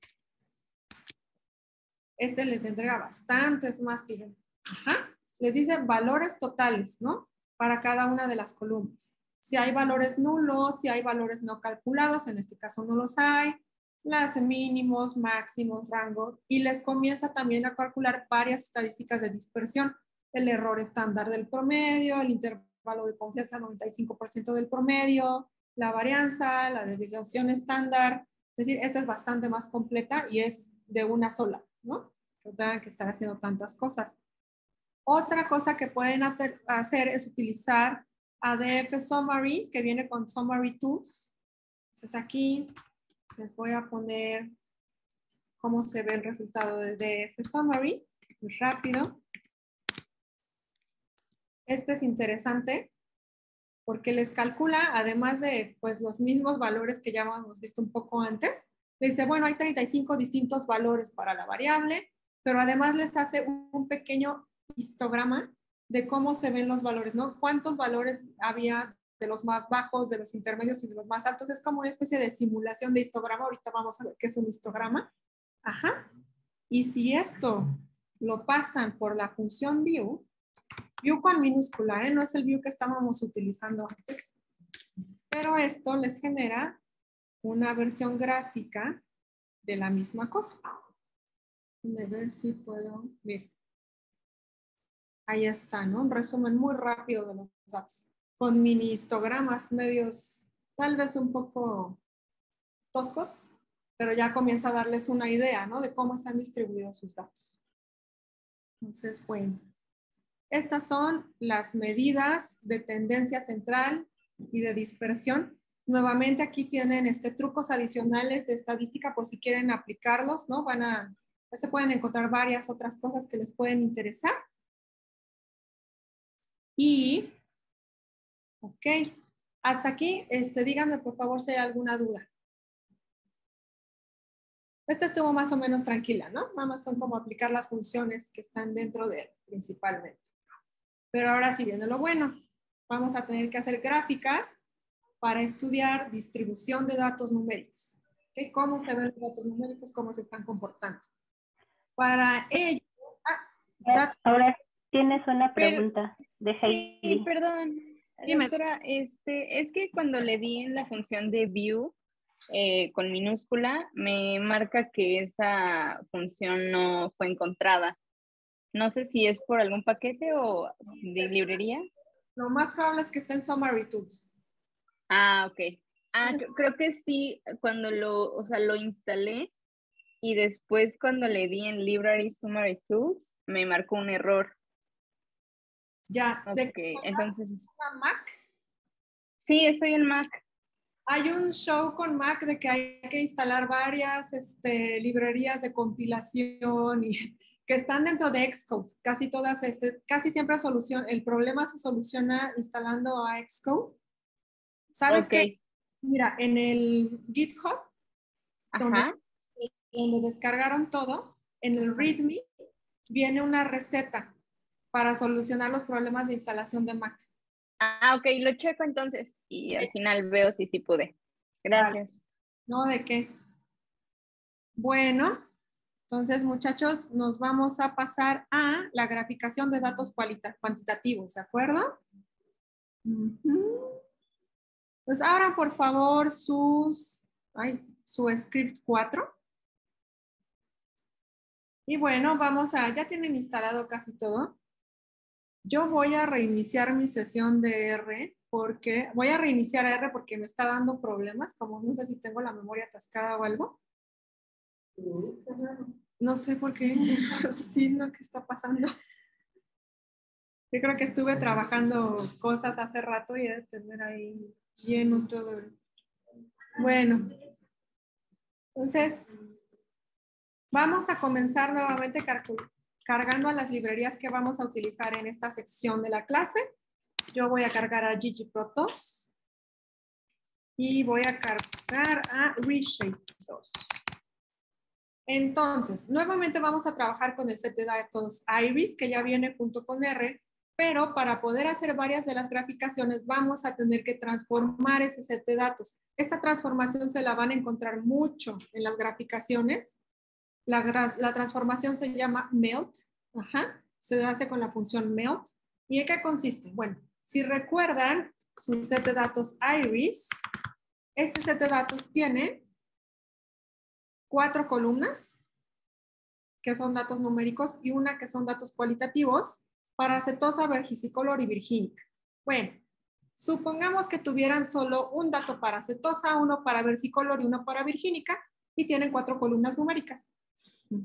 este les entrega bastantes más. Ajá. Les dice valores totales, ¿no? Para cada una de las columnas. Si hay valores nulos, si hay valores no calculados, en este caso no los hay, las mínimos, máximos, rangos, y les comienza también a calcular varias estadísticas de dispersión. El error estándar del promedio, el intervalo de confianza noventa y cinco por ciento del promedio, la varianza, la desviación estándar. Es decir, esta es bastante más completa y es de una sola, ¿no? que tengan que estar haciendo tantas cosas. Otra cosa que pueden hacer es utilizar A D F Summary, que viene con Summary Tools. Entonces aquí les voy a poner cómo se ve el resultado de A D F Summary. Muy rápido. Este es interesante porque les calcula, además de pues, los mismos valores que ya hemos visto un poco antes, les dice, bueno, hay treinta y cinco distintos valores para la variable, pero además les hace un pequeño histograma de cómo se ven los valores, ¿no? Cuántos valores había de los más bajos, de los intermedios y de los más altos. Es como una especie de simulación de histograma. Ahorita vamos a ver qué es un histograma. Ajá. Y si esto lo pasan por la función view, view con minúscula, ¿eh? No es el view que estábamos utilizando antes, pero esto les genera una versión gráfica de la misma cosa. A ver si puedo ver. Ahí está, ¿no? Un resumen muy rápido de los datos, con mini histogramas medios, tal vez un poco toscos, pero ya comienza a darles una idea, ¿no? De cómo están distribuidos sus datos. Entonces, bueno, estas son las medidas de tendencia central y de dispersión. Nuevamente aquí tienen este, trucos adicionales de estadística por si quieren aplicarlos, ¿no? Van a, ya se pueden encontrar varias otras cosas que les pueden interesar. Y, ok, hasta aquí, este, díganme por favor si hay alguna duda. Esta estuvo más o menos tranquila, ¿no? Nada más son como aplicar las funciones que están dentro de él, principalmente. Pero ahora sí viene lo bueno. Vamos a tener que hacer gráficas para estudiar distribución de datos numéricos. ¿Okay? Cómo se ven los datos numéricos, cómo se están comportando. Para ello... Ah, ahora tienes una pregunta de Heidi. Sí, perdón. Dime. Doctora, este, es que cuando le di en la función de view eh, con minúscula, me marca que esa función no fue encontrada. No sé si es por algún paquete o de librería. Lo más probable es que esté en Summary Tools. Ah, ok. Ah, creo que sí, cuando lo, o sea, lo instalé y después cuando le di en Library Summary Tools, me marcó un error. Ya. Ok, entonces... ¿Una Mac? Sí, estoy en Mac. Hay un show con Mac de que hay que instalar varias este, librerías de compilación y que están dentro de Xcode. Casi todas, este, casi siempre solución, el problema se soluciona instalando a Xcode. ¿Sabes okay. qué? Mira, en el GitHub, donde, donde descargaron todo, en el README viene una receta para solucionar los problemas de instalación de Mac. Ah, ok, lo checo entonces y al final veo si sí pude. Gracias. Vale. No, ¿de qué? Bueno, entonces muchachos, nos vamos a pasar a la graficación de datos cuantitativos, ¿de acuerdo? Uh-huh. Pues abran por favor sus, ay, su script cuatro. Y bueno, vamos a, ya tienen instalado casi todo. Yo voy a reiniciar mi sesión de R porque, voy a reiniciar R porque me está dando problemas, como no sé si tengo la memoria atascada o algo. No sé por qué, sí, lo que está pasando. Yo creo que estuve trabajando cosas hace rato y he de tener ahí lleno todo. Bueno, entonces vamos a comenzar nuevamente cargando a las librerías que vamos a utilizar en esta sección de la clase. Yo voy a cargar a ggplot2 y voy a cargar a reshape dos. Entonces, nuevamente vamos a trabajar con el set de datos Iris, que ya viene junto con R, pero para poder hacer varias de las graficaciones vamos a tener que transformar ese set de datos. Esta transformación se la van a encontrar mucho en las graficaciones. La, la transformación se llama melt, ajá, se hace con la función melt. ¿Y en qué consiste? Bueno, si recuerdan su set de datos Iris, este set de datos tiene cuatro columnas, que son datos numéricos, y una que son datos cualitativos, para setosa, versicolor y virgínica. Bueno, supongamos que tuvieran solo un dato para setosa, uno para versicolor y uno para virgínica, y tienen cuatro columnas numéricas. Uh-huh.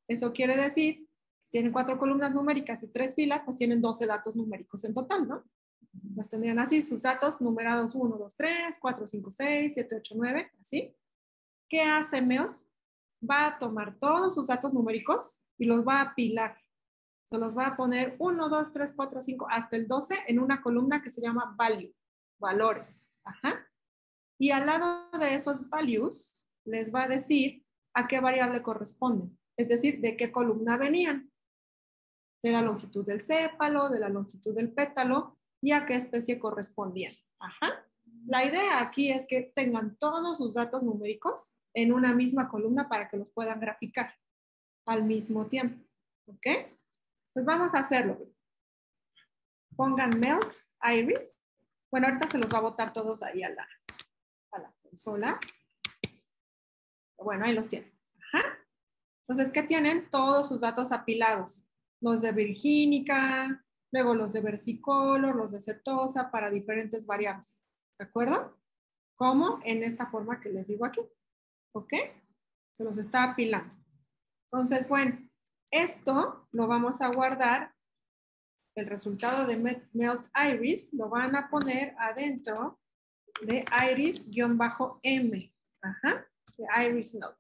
Eso quiere decir, si tienen cuatro columnas numéricas y tres filas, pues tienen doce datos numéricos en total, ¿no? Pues tendrían así sus datos numerados uno, dos, tres, cuatro, cinco, seis, siete, ocho, nueve, así. ¿Qué hace Melt? Va a tomar todos sus datos numéricos y los va a apilar. Se los va a poner uno, dos, tres, cuatro, cinco, hasta el doce en una columna que se llama value, valores. Ajá. Y al lado de esos values les va a decir a qué variable corresponden, es decir, de qué columna venían. De la longitud del sépalo, de la longitud del pétalo y a qué especie correspondían. Ajá. La idea aquí es que tengan todos sus datos numéricos en una misma columna para que los puedan graficar al mismo tiempo. ¿Ok? Pues vamos a hacerlo. Pongan Melt Iris. Bueno, ahorita se los va a botar todos ahí a la, a la consola. Bueno, ahí los tienen. Ajá. Entonces, ¿qué tienen? Todos sus datos apilados. Los de Virgínica, luego los de Versicolor, los de Setosa para diferentes variables. ¿De acuerdo? Como en esta forma que les digo aquí. ¿Ok? Se los está apilando. Entonces, bueno, esto lo vamos a guardar. El resultado de Melt Iris lo van a poner adentro de Iris-M. Ajá. De Iris Melt.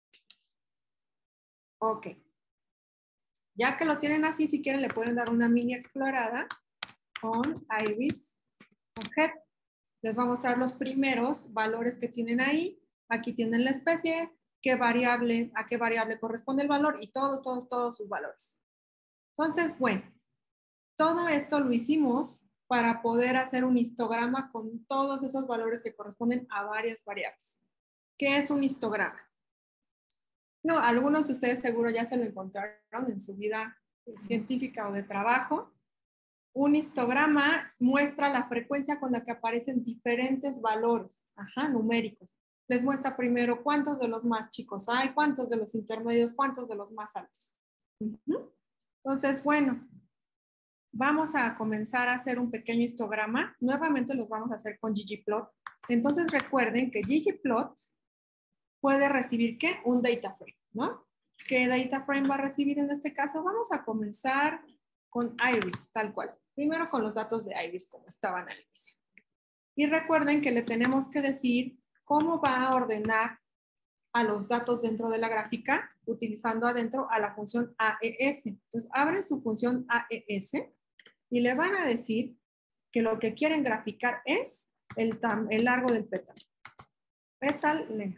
Ok. Ya que lo tienen así, si quieren le pueden dar una mini explorada con Iris Head. Les va a mostrar los primeros valores que tienen ahí. Aquí tienen la especie, qué variable, a qué variable corresponde el valor y todos, todos, todos sus valores. Entonces, bueno, todo esto lo hicimos para poder hacer un histograma con todos esos valores que corresponden a varias variables. ¿Qué es un histograma? No, algunos de ustedes seguro ya se lo encontraron en su vida científica o de trabajo. Un histograma muestra la frecuencia con la que aparecen diferentes valores, ajá, numéricos. Les muestra primero cuántos de los más chicos hay, cuántos de los intermedios, cuántos de los más altos. Uh-huh. Entonces, bueno, vamos a comenzar a hacer un pequeño histograma. Nuevamente los vamos a hacer con ggplot. Entonces recuerden que ggplot puede recibir, ¿qué? Un data frame, ¿no? ¿Qué data frame va a recibir en este caso? Vamos a comenzar con Iris, tal cual. Primero con los datos de Iris, como estaban al inicio. Y recuerden que le tenemos que decir cómo va a ordenar a los datos dentro de la gráfica, utilizando adentro a la función A E S. Entonces, abren su función A E S y le van a decir que lo que quieren graficar es el, el largo del pétalo. Petal length.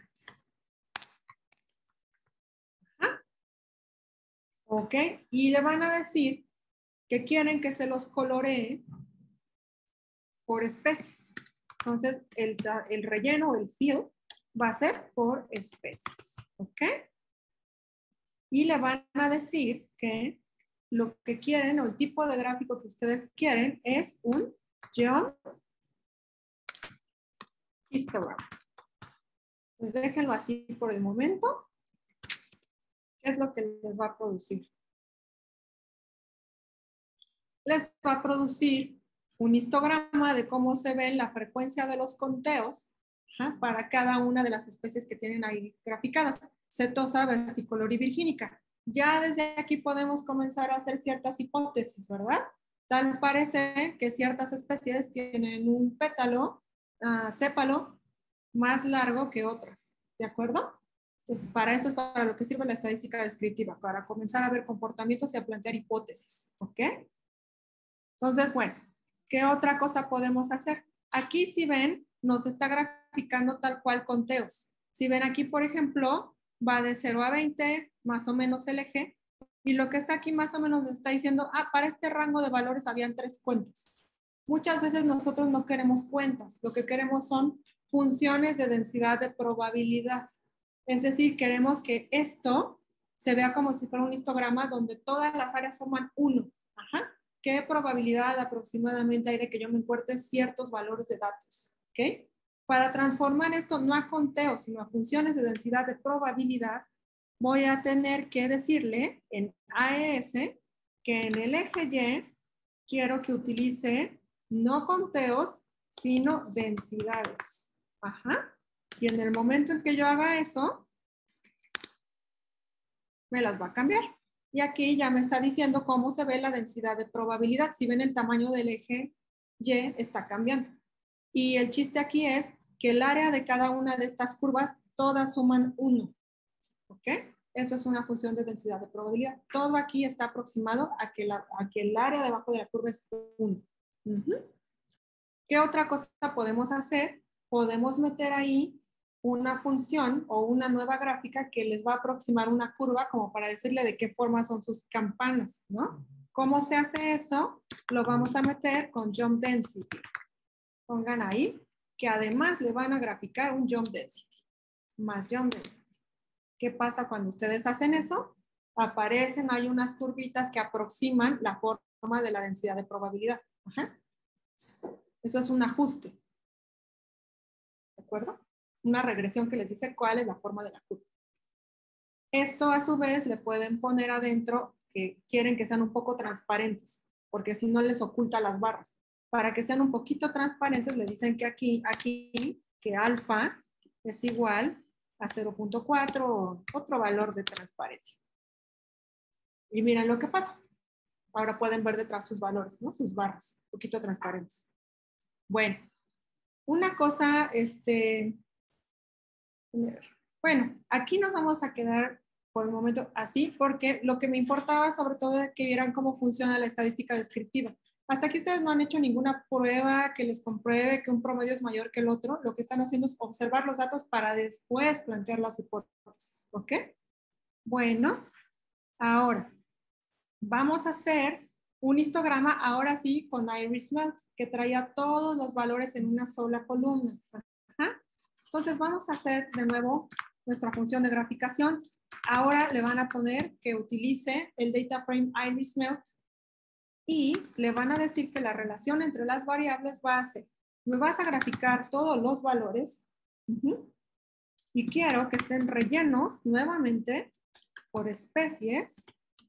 Ok, y le van a decir que quieren que se los coloree por especies. Entonces, el, el relleno, el fill, va a ser por especies. Ok. Y le van a decir que lo que quieren o el tipo de gráfico que ustedes quieren es un geom histogram. Entonces, déjenlo así por el momento. ¿Qué es lo que les va a producir? Les va a producir un histograma de cómo se ve la frecuencia de los conteos, ajá, para cada una de las especies que tienen ahí graficadas. Setosa, versicolor y virgínica. Ya desde aquí podemos comenzar a hacer ciertas hipótesis, ¿verdad? Tal parece que ciertas especies tienen un pétalo, uh, sépalo, más largo que otras, ¿de acuerdo? Entonces, para eso es para lo que sirve la estadística descriptiva, para comenzar a ver comportamientos y a plantear hipótesis, ¿ok? Entonces, bueno, ¿qué otra cosa podemos hacer? Aquí, si ven, nos está graficando tal cual conteos. Si ven aquí, por ejemplo, va de cero a veinte, más o menos el eje, y lo que está aquí más o menos está diciendo, ah, para este rango de valores habían tres cuentas. Muchas veces nosotros no queremos cuentas, lo que queremos son funciones de densidad de probabilidad. Es decir, queremos que esto se vea como si fuera un histograma donde todas las áreas suman uno. Ajá. ¿Qué probabilidad aproximadamente hay de que yo me encuentre ciertos valores de datos? ¿Ok? Para transformar esto no a conteos, sino a funciones de densidad de probabilidad, voy a tener que decirle en A E S que en el eje Y quiero que utilice no conteos, sino densidades. Ajá. Y en el momento en que yo haga eso, me las va a cambiar. Y aquí ya me está diciendo cómo se ve la densidad de probabilidad. Si ven, el tamaño del eje Y está cambiando. Y el chiste aquí es que el área de cada una de estas curvas, todas suman uno. ¿Ok? Eso es una función de densidad de probabilidad. Todo aquí está aproximado a que, la, a que el área debajo de la curva es uno. Uh-huh. ¿Qué otra cosa podemos hacer? Podemos meter ahí una función o una nueva gráfica que les va a aproximar una curva como para decirle de qué forma son sus campanas, ¿no? ¿Cómo se hace eso? Lo vamos a meter con jump density. Pongan ahí que además le van a graficar un jump density, más jump density. ¿Qué pasa cuando ustedes hacen eso? Aparecen, hay unas curvitas que aproximan la forma de la densidad de probabilidad. Ajá. Eso es un ajuste. ¿De acuerdo? Una regresión que les dice cuál es la forma de la curva. Esto a su vez le pueden poner adentro que quieren que sean un poco transparentes, porque si no les oculta las barras. Para que sean un poquito transparentes le dicen que aquí, aquí, que alfa es igual a cero punto cuatro o otro valor de transparencia. Y miren lo que pasa. Ahora pueden ver detrás sus valores, ¿no? Sus barras, un poquito transparentes. Bueno, una cosa, este, bueno, aquí nos vamos a quedar por el momento así, porque lo que me importaba sobre todo es que vieran cómo funciona la estadística descriptiva. Hasta aquí ustedes no han hecho ninguna prueba que les compruebe que un promedio es mayor que el otro. Lo que están haciendo es observar los datos para después plantear las hipótesis, ¿ok? Bueno, ahora vamos a hacer un histograma, ahora sí, con Iris Melt, que traía todos los valores en una sola columna. Ajá. Entonces vamos a hacer de nuevo nuestra función de graficación. Ahora le van a poner que utilice el data frame Iris Melt y le van a decir que la relación entre las variables va a ser, me vas a graficar todos los valores uh-huh, y quiero que estén rellenos nuevamente por especies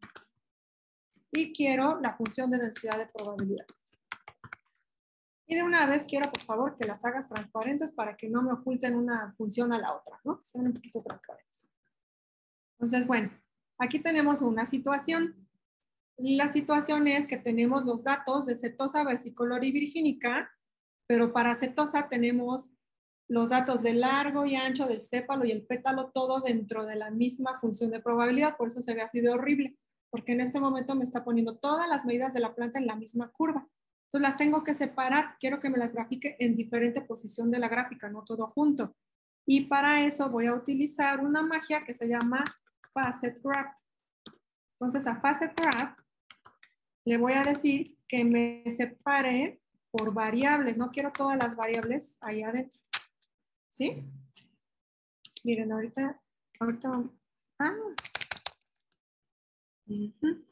y quiero la función de densidad de probabilidad. Y de una vez quiero, por favor, que las hagas transparentes para que no me oculten una función a la otra, ¿no? Que sean un poquito transparentes. Entonces, bueno, aquí tenemos una situación. La situación es que tenemos los datos de setosa, versicolor y virgínica, pero para setosa tenemos los datos de largo y ancho del sépalo y el pétalo, todo dentro de la misma función de probabilidad. Por eso se ve así de horrible, porque en este momento me está poniendo todas las medidas de la planta en la misma curva. Entonces las tengo que separar. Quiero que me las grafique en diferente posición de la gráfica, no todo junto. Y para eso voy a utilizar una magia que se llama Facet Graph. Entonces a Facet Graph le voy a decir que me separe por variables. No quiero todas las variables ahí adentro. ¿Sí? Miren, ahorita, ahorita vamos. Ah. Uh-huh.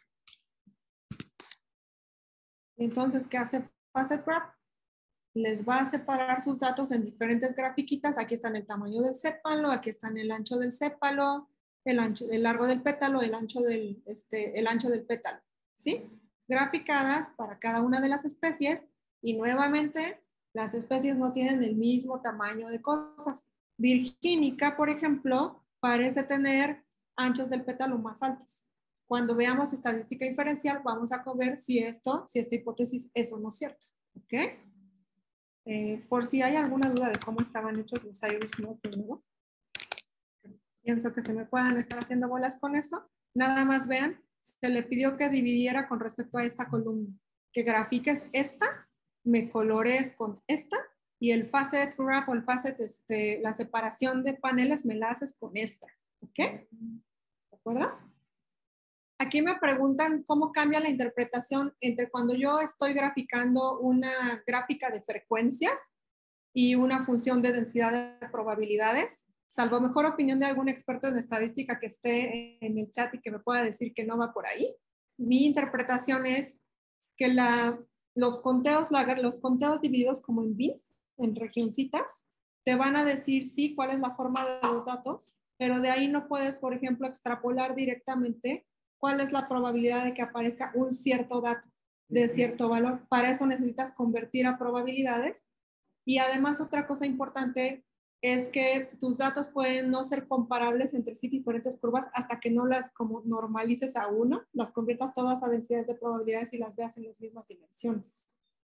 Entonces, ¿qué hace Facet Graph? Les va a separar sus datos en diferentes grafiquitas. Aquí están el tamaño del sépalo, aquí están el ancho del sépalo, el, ancho, el largo del pétalo, el ancho del, este, el ancho del pétalo. ¿Sí? Graficadas para cada una de las especies y nuevamente las especies no tienen el mismo tamaño de cosas. Virgínica, por ejemplo, parece tener anchos del pétalo más altos. Cuando veamos estadística inferencial, vamos a ver si esto, si esta hipótesis es o no cierta. ¿Ok? Eh, por si hay alguna duda de cómo estaban hechos los Iris Melt, ¿no? Pienso que se me puedan estar haciendo bolas con eso. Nada más vean, se le pidió que dividiera con respecto a esta columna. Que grafiques esta, me colorees con esta, y el Facet Graph o el Facet, este, la separación de paneles me la haces con esta. ¿Ok? ¿De acuerdo? Aquí me preguntan cómo cambia la interpretación entre cuando yo estoy graficando una gráfica de frecuencias y una función de densidad de probabilidades. Salvo mejor opinión de algún experto en estadística que esté en el chat y que me pueda decir que no va por ahí. Mi interpretación es que la, los, conteos, la, los conteos divididos como en bits, en regioncitas, te van a decir sí cuál es la forma de los datos, pero de ahí no puedes, por ejemplo, extrapolar directamente cuál es la probabilidad de que aparezca un cierto dato de cierto valor. Para eso necesitas convertir a probabilidades. Y además otra cosa importante es que tus datos pueden no ser comparables entre sí diferentes curvas hasta que no las como normalices a uno, las conviertas todas a densidades de probabilidades y las veas en las mismas dimensiones.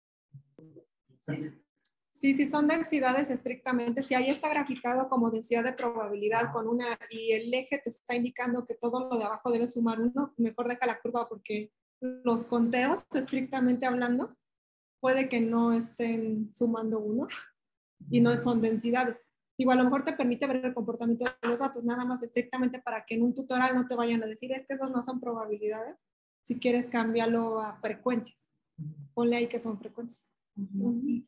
Sí, sí son densidades estrictamente, si ahí está graficado como densidad de probabilidad con una y el eje te está indicando que todo lo de abajo debe sumar uno, mejor deja la curva porque los conteos, estrictamente hablando, puede que no estén sumando uno y no son densidades. Igual a lo mejor te permite ver el comportamiento de los datos, nada más estrictamente para que en un tutorial no te vayan a decir es que esos no son probabilidades. Si quieres, cámbialo a frecuencias. Ponle ahí que son frecuencias. Uh-huh.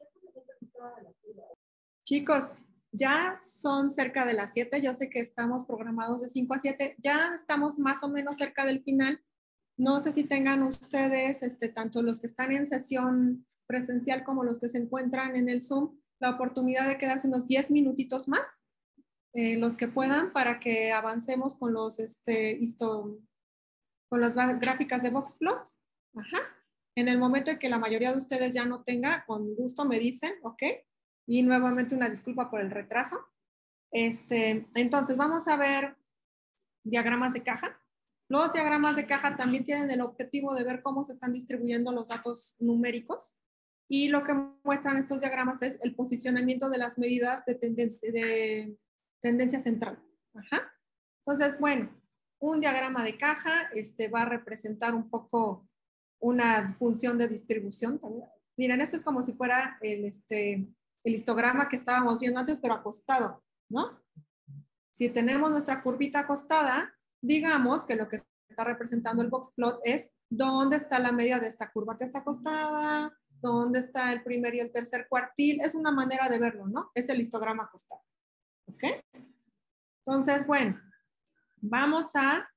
Chicos, ya son cerca de las siete. Yo sé que estamos programados de cinco a siete. Ya estamos más o menos cerca del final. No sé si tengan ustedes, este, tanto los que están en sesión presencial como los que se encuentran en el Zoom, la oportunidad de quedarse unos diez minutitos más, eh, los que puedan, para que avancemos con los, este, histo, con las gráficas de Boxplot. Ajá. En el momento en que la mayoría de ustedes ya no tenga, con gusto me dicen, ¿ok? Y nuevamente una disculpa por el retraso. Este, entonces, vamos a ver diagramas de caja. Los diagramas de caja también tienen el objetivo de ver cómo se están distribuyendo los datos numéricos. Y lo que muestran estos diagramas es el posicionamiento de las medidas de tendencia, de tendencia central. Ajá. Entonces, bueno, un diagrama de caja este, va a representar un poco una función de distribución también. Miren, esto es como si fuera el, este, el histograma que estábamos viendo antes, pero acostado, ¿no? Si tenemos nuestra curvita acostada, digamos que lo que está representando el boxplot es dónde está la media de esta curva que está acostada, dónde está el primer y el tercer cuartil. Es una manera de verlo, ¿no? Es el histograma acostado. ¿Ok? Entonces, bueno, vamos a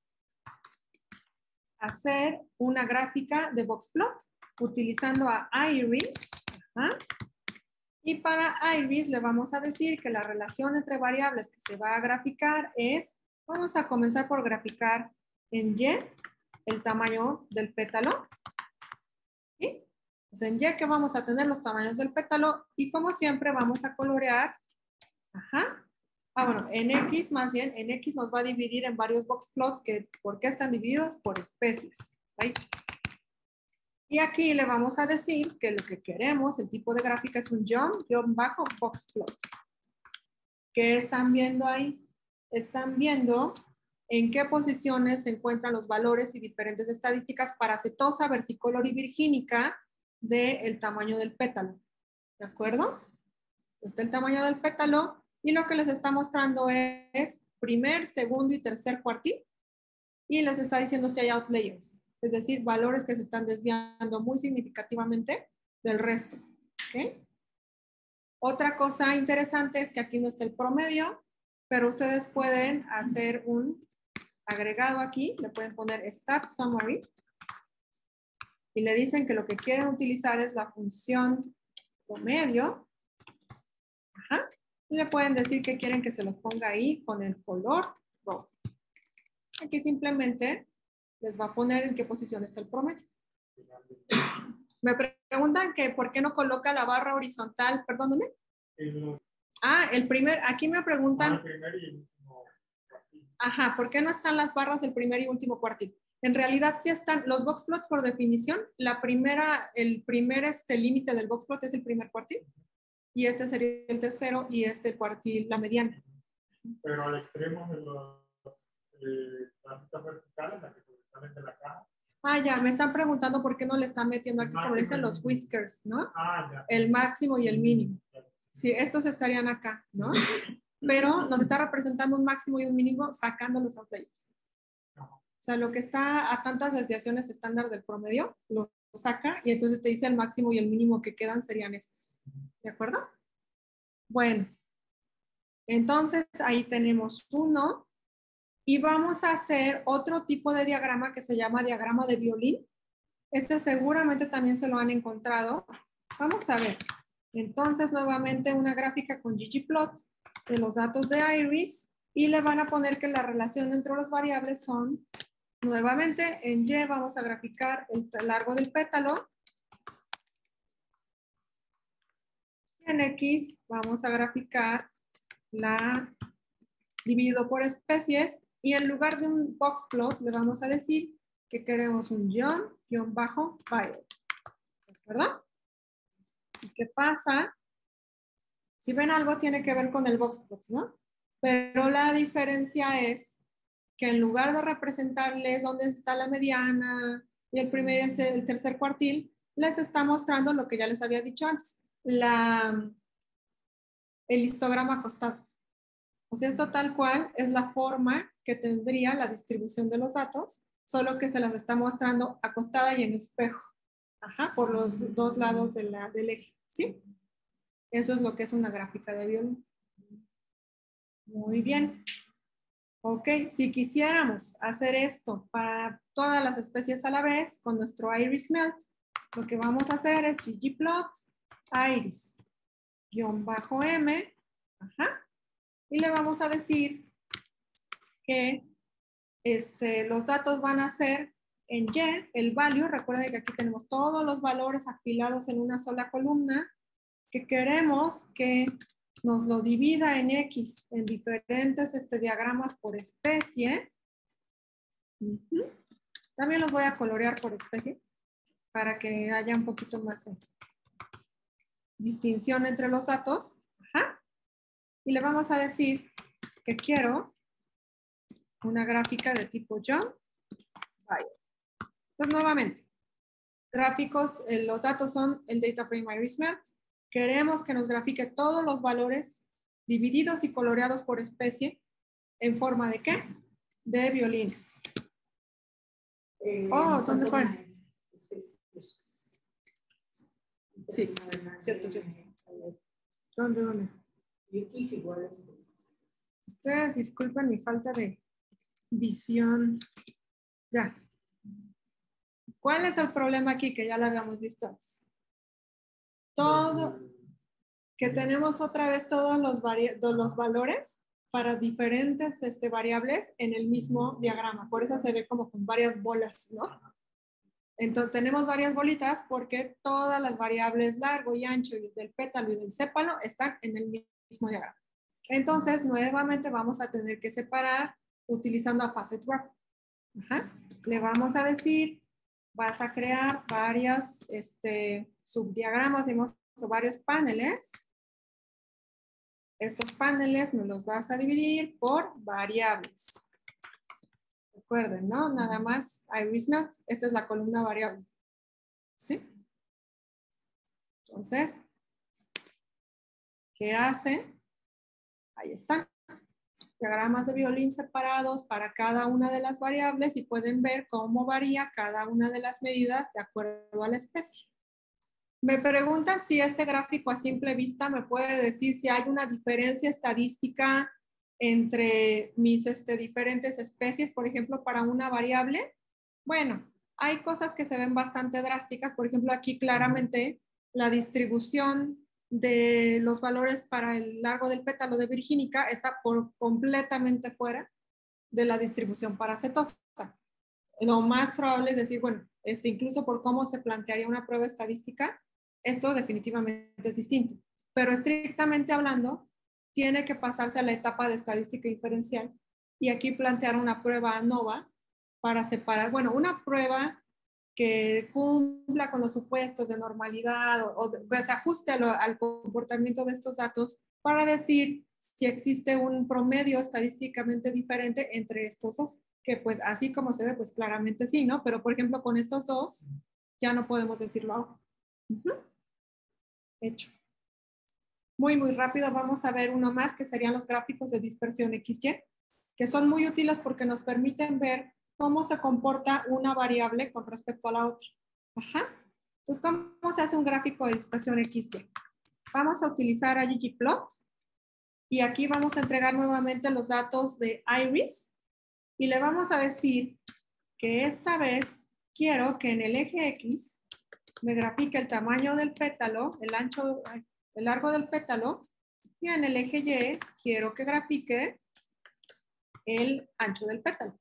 hacer una gráfica de boxplot utilizando a Iris. Ajá. Y para Iris le vamos a decir que la relación entre variables que se va a graficar es, vamos a comenzar por graficar en Y el tamaño del pétalo. ¿Sí? Pues en Y que vamos a tener los tamaños del pétalo y como siempre vamos a colorear. Ajá. Ah, bueno, en X más bien, en X nos va a dividir en varios boxplots que, ¿por qué están divididos? Por especies. ¿Right? Y aquí le vamos a decir que lo que queremos, el tipo de gráfica es un John, John bajo boxplot. ¿Qué están viendo ahí? Están viendo en qué posiciones se encuentran los valores y diferentes estadísticas para acetosa, versicolor y virgínica del tamaño del pétalo. ¿De acuerdo? Está el tamaño del pétalo y lo que les está mostrando es primer, segundo y tercer cuartil. Y les está diciendo si hay outliers. Es decir, valores que se están desviando muy significativamente del resto. ¿Okay? Otra cosa interesante es que aquí no está el promedio, pero ustedes pueden hacer un agregado aquí, le pueden poner stat summary y le dicen que lo que quieren utilizar es la función promedio. Ajá. Y le pueden decir que quieren que se los ponga ahí con el color rojo. Aquí simplemente les va a poner en qué posición está el promedio. Me preguntan que por qué no coloca la barra horizontal. Perdón, ¿dónde? Ah, el primer, aquí me preguntan. Ajá, ¿por qué no están las barras del primer y último cuartil? En realidad sí están, los boxplots por definición, la primera, el primer este límite del boxplot es el primer cuartil. Y este sería el tercero y este cuartil, la mediana. Pero al extremo de los eh, las rutas verticales, las que sobresalen de la caja. Ah, ya, me están preguntando por qué no le están metiendo aquí, como dicen los whiskers, ¿no? Ah, ya. El máximo y el mínimo. Sí, estos estarían acá, ¿no? Pero nos está representando un máximo y un mínimo sacando los outliers. O sea, lo que está a tantas desviaciones estándar del promedio, lo saca y entonces te dice el máximo y el mínimo que quedan serían estos. ¿De acuerdo? Bueno, entonces ahí tenemos uno. Y vamos a hacer otro tipo de diagrama que se llama diagrama de violín. Este seguramente también se lo han encontrado. Vamos a ver. Entonces, nuevamente una gráfica con ggplot de los datos de Iris y le van a poner que la relación entre los variables son, nuevamente en Y vamos a graficar el largo del pétalo. Y en X vamos a graficar la divido por especies y en lugar de un box plot le vamos a decir que queremos un guión, guión bajo, file. ¿Verdad? ¿Y qué pasa? Si ven algo tiene que ver con el box plot, ¿no? Pero la diferencia es que en lugar de representarles dónde está la mediana y el primer y el tercer cuartil, les está mostrando lo que ya les había dicho antes, la, el histograma acostado. O sea, esto tal cual es la forma que tendría la distribución de los datos, solo que se las está mostrando acostada y en espejo. Ajá, por los dos lados de la, del eje, ¿sí? Eso es lo que es una gráfica de violín. Muy bien. Ok, si quisiéramos hacer esto para todas las especies a la vez con nuestro iris melt, lo que vamos a hacer es ggplot iris guión bajo m, ajá, y le vamos a decir que este, los datos van a ser en Y, el value, recuerden que aquí tenemos todos los valores apilados en una sola columna, que queremos que nos lo divida en X, en diferentes este, diagramas por especie. Uh-huh. También los voy a colorear por especie, para que haya un poquito más de distinción entre los datos. Ajá. Y le vamos a decir que quiero una gráfica de tipo John. Entonces, nuevamente, gráficos, eh, los datos son el data frame iris melt. Queremos que nos grafique todos los valores divididos y coloreados por especie en forma de ¿qué? De violines. Eh, oh, ¿dónde fue? Sí, cierto, cierto. ¿Dónde, dónde? X igual a especies. Ustedes disculpen mi falta de visión. Ya. ¿Cuál es el problema aquí? Que ya lo habíamos visto antes. Todo, que tenemos otra vez todos los, los valores para diferentes este, variables en el mismo diagrama. Por eso se ve como con varias bolas, ¿no? Entonces tenemos varias bolitas porque todas las variables largo y ancho y del pétalo y del sépalo están en el mismo diagrama. Entonces nuevamente vamos a tener que separar utilizando a facet wrap. Ajá. Le vamos a decir, vas a crear varias este, subdiagramas, digamos, o varios paneles. Estos paneles me los vas a dividir por variables. Recuerden, ¿no? Nada más iris melt. Esta es la columna variable. ¿Sí? Entonces, ¿qué hace? Ahí están. Diagramas de violín separados para cada una de las variables y pueden ver cómo varía cada una de las medidas de acuerdo a la especie. Me preguntan si este gráfico a simple vista me puede decir si hay una diferencia estadística entre mis este, diferentes especies, por ejemplo, para una variable. Bueno, hay cosas que se ven bastante drásticas. Por ejemplo, aquí claramente la distribución de los valores para el largo del pétalo de virgínica está por completamente fuera de la distribución para cetosa. Lo más probable es decir, bueno, este, incluso por cómo se plantearía una prueba estadística, esto definitivamente es distinto. Pero estrictamente hablando, tiene que pasarse a la etapa de estadística diferencial y aquí plantear una prueba ANOVA para separar, bueno, una prueba que cumpla con los supuestos de normalidad o, o que se ajuste a lo, al comportamiento de estos datos para decir si existe un promedio estadísticamente diferente entre estos dos, que pues así como se ve, pues claramente sí, ¿no? Pero por ejemplo con estos dos ya no podemos decirlo ahora. Uh-huh. Hecho. Muy, muy rápido vamos a ver uno más que serían los gráficos de dispersión equis ye, que son muy útiles porque nos permiten ver cómo se comporta una variable con respecto a la otra. Ajá. Entonces, ¿cómo se hace un gráfico de dispersión equis ye? Vamos a utilizar a ggplot y aquí vamos a entregar nuevamente los datos de iris y le vamos a decir que esta vez quiero que en el eje X me grafique el tamaño del pétalo, el ancho, el largo del pétalo, y en el eje Y quiero que grafique el ancho del pétalo.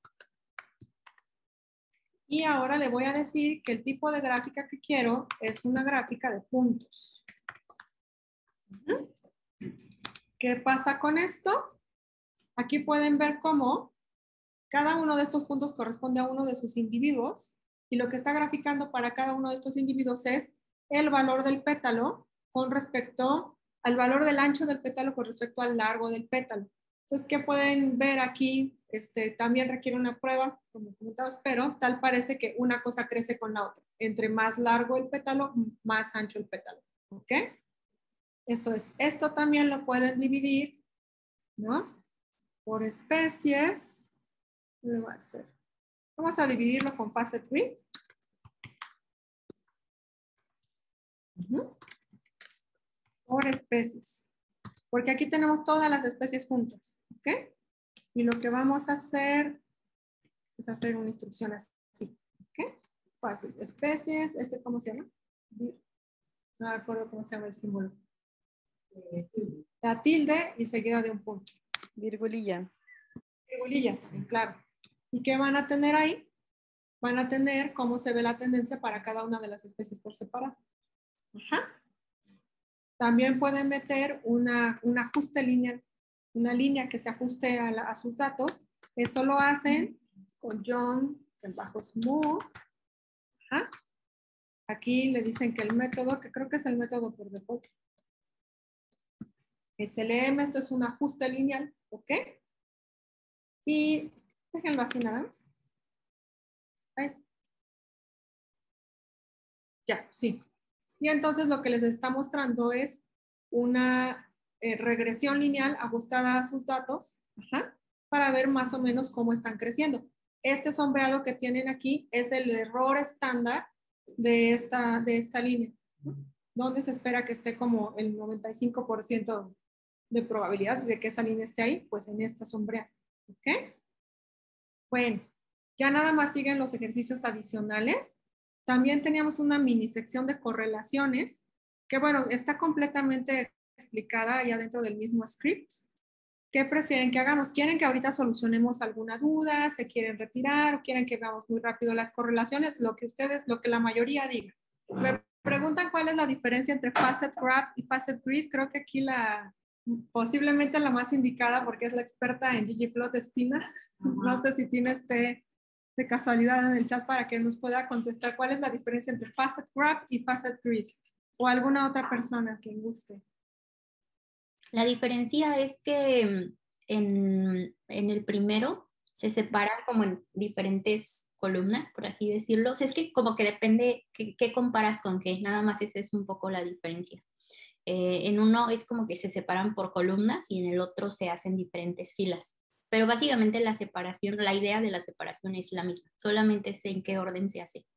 Y ahora le voy a decir que el tipo de gráfica que quiero es una gráfica de puntos. ¿Qué pasa con esto? Aquí pueden ver cómo cada uno de estos puntos corresponde a uno de sus individuos y lo que está graficando para cada uno de estos individuos es el valor del pétalo con respecto al valor del ancho del pétalo con respecto al largo del pétalo. Entonces, ¿qué pueden ver aquí? Este, también requiere una prueba, como comentamos, pero tal parece que una cosa crece con la otra. Entre más largo el pétalo, más ancho el pétalo. ¿Ok? Eso es. Esto también lo pueden dividir, ¿no? Por especies. ¿Qué le va a hacer? Vamos a dividirlo con facet grid. Uh-huh. Por especies. Porque aquí tenemos todas las especies juntas. ¿Ok? Y lo que vamos a hacer es hacer una instrucción así. ¿Ok? Fácil. Especies. ¿Este cómo se llama? No me acuerdo cómo se llama el símbolo. La tilde y seguida de un punto. Virgulilla. Virgulilla también, claro. ¿Y qué van a tener ahí? Van a tener cómo se ve la tendencia para cada una de las especies por separado. Ajá. También pueden meter una, un ajuste lineal, una línea que se ajuste a, la, a sus datos. Eso lo hacen con John en bajo smooth. Ajá. Aquí le dicen que el método, que creo que es el método por default. S L M, esto es un ajuste lineal, ¿ok? Y déjenlo así nada más. Ahí. Ya, sí. Y entonces lo que les está mostrando es una eh, regresión lineal ajustada a sus datos, ajá, para ver más o menos cómo están creciendo. Este sombreado que tienen aquí es el error estándar de esta, de esta línea, ¿no? Donde se espera que esté como el noventa y cinco por ciento de probabilidad de que esa línea esté ahí, pues en esta sombreada. ¿Ok? Bueno, ya nada más siguen los ejercicios adicionales. También teníamos una mini sección de correlaciones, que bueno, está completamente explicada ya dentro del mismo script. ¿Qué prefieren que hagamos? ¿Quieren que ahorita solucionemos alguna duda? ¿Se quieren retirar? ¿O quieren que veamos muy rápido las correlaciones? Lo que ustedes, lo que la mayoría diga. Me preguntan cuál es la diferencia entre facet graph y facet grid. Creo que aquí la, posiblemente la más indicada porque es la experta en ggplot es Tina. Uh-huh. No sé si Tina esté de casualidad en el chat para que nos pueda contestar cuál es la diferencia entre facet graph y facet grid. O alguna otra persona que guste. La diferencia es que en, en el primero se separan como en diferentes columnas, por así decirlo. O sea, es que como que depende qué, qué comparas con qué, nada más esa es un poco la diferencia. Eh, en uno es como que se separan por columnas y en el otro se hacen diferentes filas. Pero básicamente la separación, la idea de la separación es la misma, solamente sé en qué orden se hace.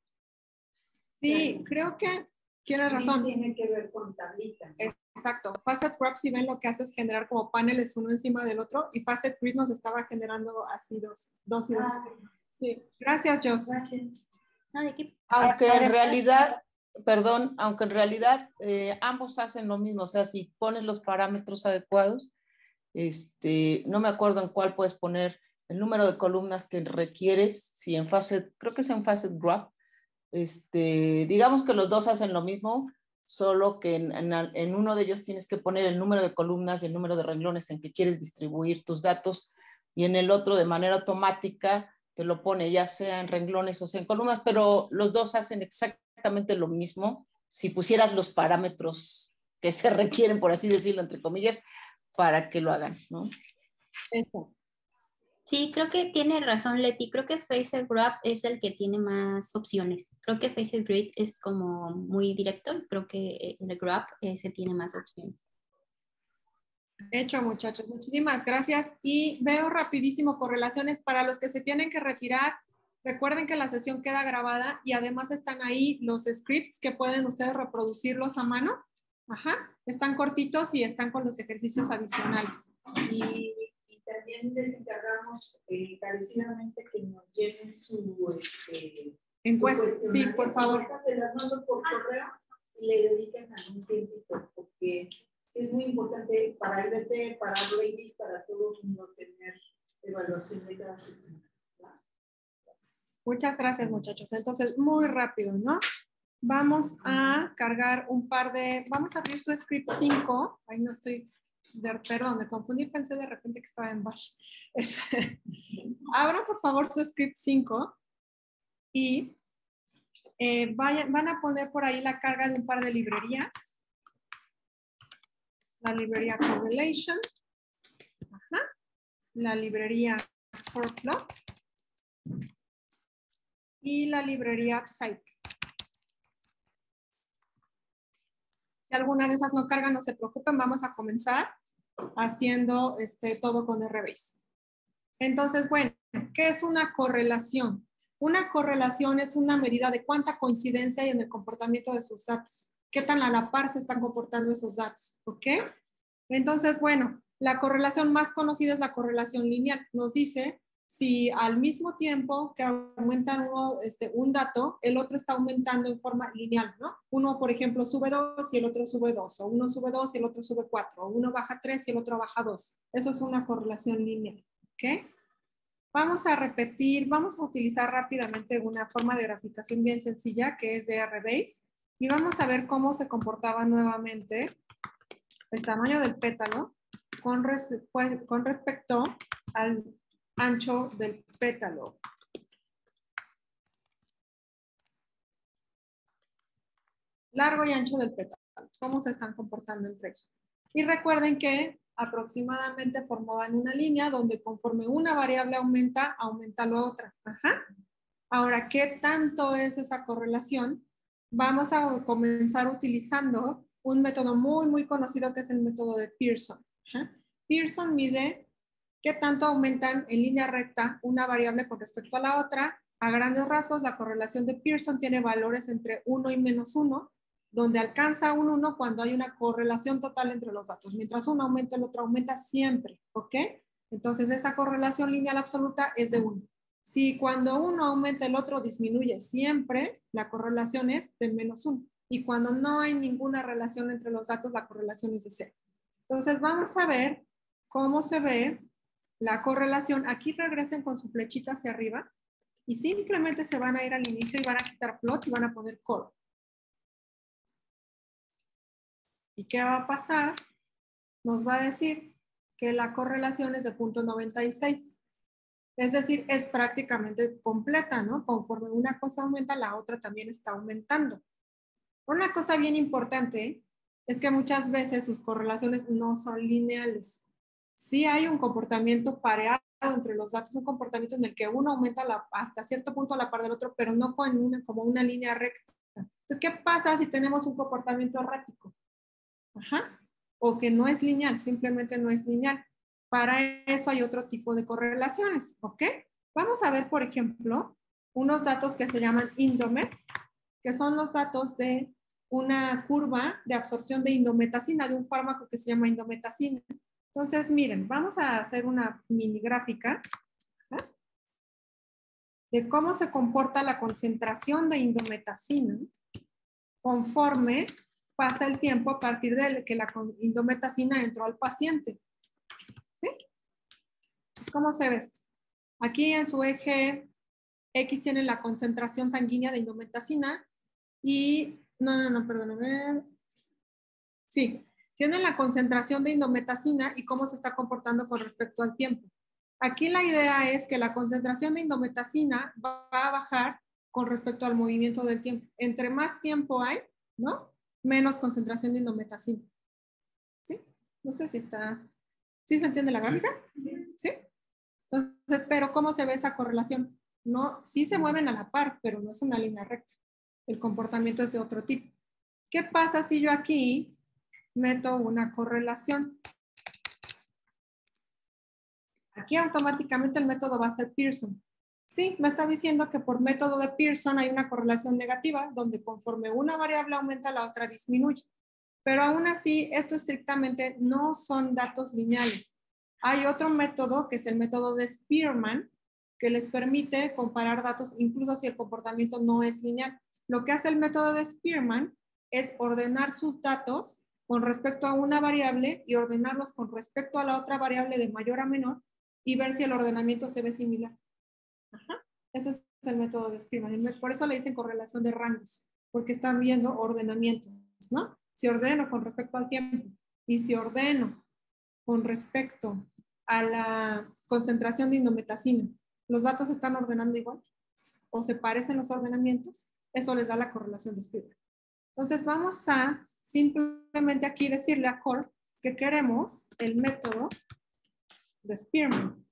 Sí, creo que tienes razón. Tiene que ver con tablita, ¿no? Exacto. Facet graph, si ven, lo que hace es generar como paneles uno encima del otro y facet grid nos estaba generando así dos, dos y dos. Sí, gracias, Jos. No, ¿de qué? Aunque en realidad, perdón, aunque en realidad eh, ambos hacen lo mismo, o sea, si pones los parámetros adecuados, este, no me acuerdo en cuál puedes poner el número de columnas que requieres, si en facet, creo que es en facet graph, este, digamos que los dos hacen lo mismo, solo que en, en, en uno de ellos tienes que poner el número de columnas y el número de renglones en que quieres distribuir tus datos, y en el otro de manera automática te lo pone ya sea en renglones o sea en columnas, pero los dos hacen exactamente lo mismo si pusieras los parámetros que se requieren, por así decirlo, entre comillas, para que lo hagan, ¿no? Eso. Sí, creo que tiene razón Leti, creo que Facet Graph es el que tiene más opciones. Creo que Facet Grid es como muy directo, creo que el Graph ese tiene más opciones. Hecho, muchachos, muchísimas gracias. Y veo rapidísimo correlaciones para los que se tienen que retirar. Recuerden que la sesión queda grabada y además están ahí los scripts que pueden ustedes reproducirlos a mano. Ajá, están cortitos y están con los ejercicios adicionales. Y, y también les encargamos eh, encarecidamente que nos lleven su este, encuesta. Sí, por favor. Se las mando por correo y le dediquen algún tiempo porque es muy importante para I B T, para Ladies, para todo el mundo tener evaluación de cada sesión. Gracias. Muchas gracias, muchachos. Entonces, muy rápido, ¿no? Vamos a cargar un par de, vamos a abrir su script cinco, ahí no estoy De, perdón, me confundí, pensé de repente que estaba en Bash. Abran por favor su script cinco y eh, vayan, van a poner por ahí la carga de un par de librerías. La librería Correlation, ajá, la librería Forplot y la librería Psych. Si alguna de esas no carga, no se preocupen, vamos a comenzar haciendo este, todo con RBase. Entonces, bueno, ¿qué es una correlación? Una correlación es una medida de cuánta coincidencia hay en el comportamiento de sus datos. ¿Qué tan a la par se están comportando esos datos? ¿Ok? Entonces, bueno, la correlación más conocida es la correlación lineal. Nos dice si al mismo tiempo que aumentan uno, este, un dato, el otro está aumentando en forma lineal, ¿no? Uno, por ejemplo, sube dos y el otro sube dos, o uno sube dos y el otro sube cuatro, o uno baja tres y el otro baja dos. Eso es una correlación lineal, ¿ok? Vamos a repetir, vamos a utilizar rápidamente una forma de graficación bien sencilla que es de RBase y vamos a ver cómo se comportaba nuevamente el tamaño del pétalo con, res, pues, con respecto al ancho del pétalo. Largo y ancho del pétalo. ¿Cómo se están comportando entre ellos? Y recuerden que aproximadamente formaban una línea donde conforme una variable aumenta, aumenta la otra. Ajá. Ahora, ¿qué tanto es esa correlación? Vamos a comenzar utilizando un método muy, muy conocido que es el método de Pearson. Ajá. Pearson mide qué tanto aumentan en línea recta una variable con respecto a la otra. A grandes rasgos, la correlación de Pearson tiene valores entre uno y menos uno, donde alcanza un uno cuando hay una correlación total entre los datos. Mientras uno aumenta, el otro aumenta siempre, ¿ok? Entonces, esa correlación lineal absoluta es de uno. Si cuando uno aumenta, el otro disminuye siempre, la correlación es de menos uno. Y cuando no hay ninguna relación entre los datos, la correlación es de cero. Entonces, vamos a ver cómo se ve la correlación. Aquí regresen con su flechita hacia arriba y simplemente se van a ir al inicio y van a quitar plot y van a poner core. ¿Y qué va a pasar? Nos va a decir que la correlación es de punto noventa y seis. Es decir, es prácticamente completa, ¿no? Conforme una cosa aumenta, la otra también está aumentando. Una cosa bien importante es que muchas veces sus correlaciones no son lineales. Sí hay un comportamiento pareado entre los datos, un comportamiento en el que uno aumenta la, hasta cierto punto a la par del otro, pero no con una, como una línea recta. Entonces, ¿qué pasa si tenemos un comportamiento errático? Ajá. O que no es lineal, simplemente no es lineal. Para eso hay otro tipo de correlaciones, ¿ok? Vamos a ver, por ejemplo, unos datos que se llaman Indomet, que son los datos de una curva de absorción de indometacina, de un fármaco que se llama indometacina. Entonces, miren, vamos a hacer una mini gráfica, ¿eh? De cómo se comporta la concentración de indometacina conforme pasa el tiempo a partir de que la indometacina entró al paciente. ¿Sí? Pues, ¿cómo se ve esto? Aquí en su eje X tienen la concentración sanguínea de indometacina y, no, no, no, perdóname. Sí, tienen la concentración de indometacina y cómo se está comportando con respecto al tiempo. Aquí la idea es que la concentración de indometacina va a bajar con respecto al movimiento del tiempo. Entre más tiempo hay, ¿no? Menos concentración de indometacina. ¿Sí? No sé si está... ¿Sí se entiende la gráfica? ¿Sí? Entonces, pero ¿cómo se ve esa correlación? No, sí se mueven a la par, pero no es una línea recta. El comportamiento es de otro tipo. ¿Qué pasa si yo aquí meto una correlación? Aquí automáticamente el método va a ser Pearson. Sí, me está diciendo que por método de Pearson hay una correlación negativa, donde conforme una variable aumenta, la otra disminuye. Pero aún así, esto estrictamente no son datos lineales. Hay otro método, que es el método de Spearman, que les permite comparar datos, incluso si el comportamiento no es lineal. Lo que hace el método de Spearman es ordenar sus datos con respecto a una variable y ordenarlos con respecto a la otra variable de mayor a menor y ver si el ordenamiento se ve similar. Ajá. Eso es el método de Spearman. Por eso le dicen correlación de rangos, porque están viendo ordenamientos, ¿no? Si ordeno con respecto al tiempo y si ordeno con respecto a la concentración de indometacina, ¿los datos se están ordenando igual? ¿O se parecen los ordenamientos? Eso les da la correlación de Spearman. Entonces vamos a simplemente aquí decirle a Core que queremos el método de Spearman.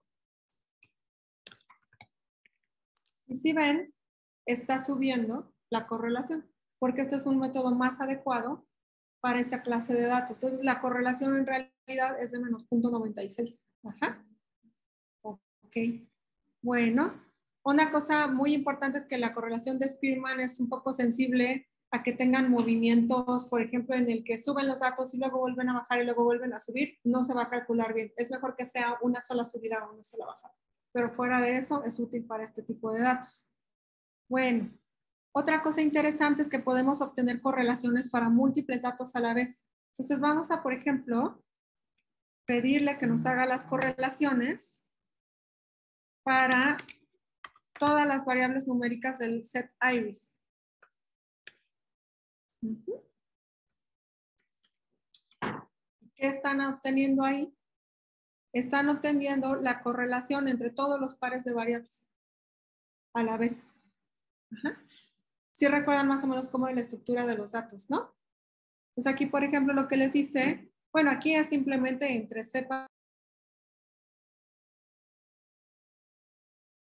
Y si ven, está subiendo la correlación, porque este es un método más adecuado para esta clase de datos. Entonces, la correlación en realidad es de menos punto noventa y seis. Ajá. Ok. Bueno, una cosa muy importante es que la correlación de Spearman es un poco sensible a que tengan movimientos, por ejemplo, en el que suben los datos y luego vuelven a bajar y luego vuelven a subir, no se va a calcular bien. Es mejor que sea una sola subida o una sola bajada. Pero fuera de eso, es útil para este tipo de datos. Bueno, otra cosa interesante es que podemos obtener correlaciones para múltiples datos a la vez. Entonces vamos a, por ejemplo, pedirle que nos haga las correlaciones para todas las variables numéricas del set iris. Uh-huh. ¿Qué están obteniendo ahí? Están obteniendo la correlación entre todos los pares de variables a la vez. Ajá. Sí recuerdan más o menos cómo es la estructura de los datos, ¿no? Pues aquí, por ejemplo, lo que les dice, bueno, aquí es simplemente entre cepa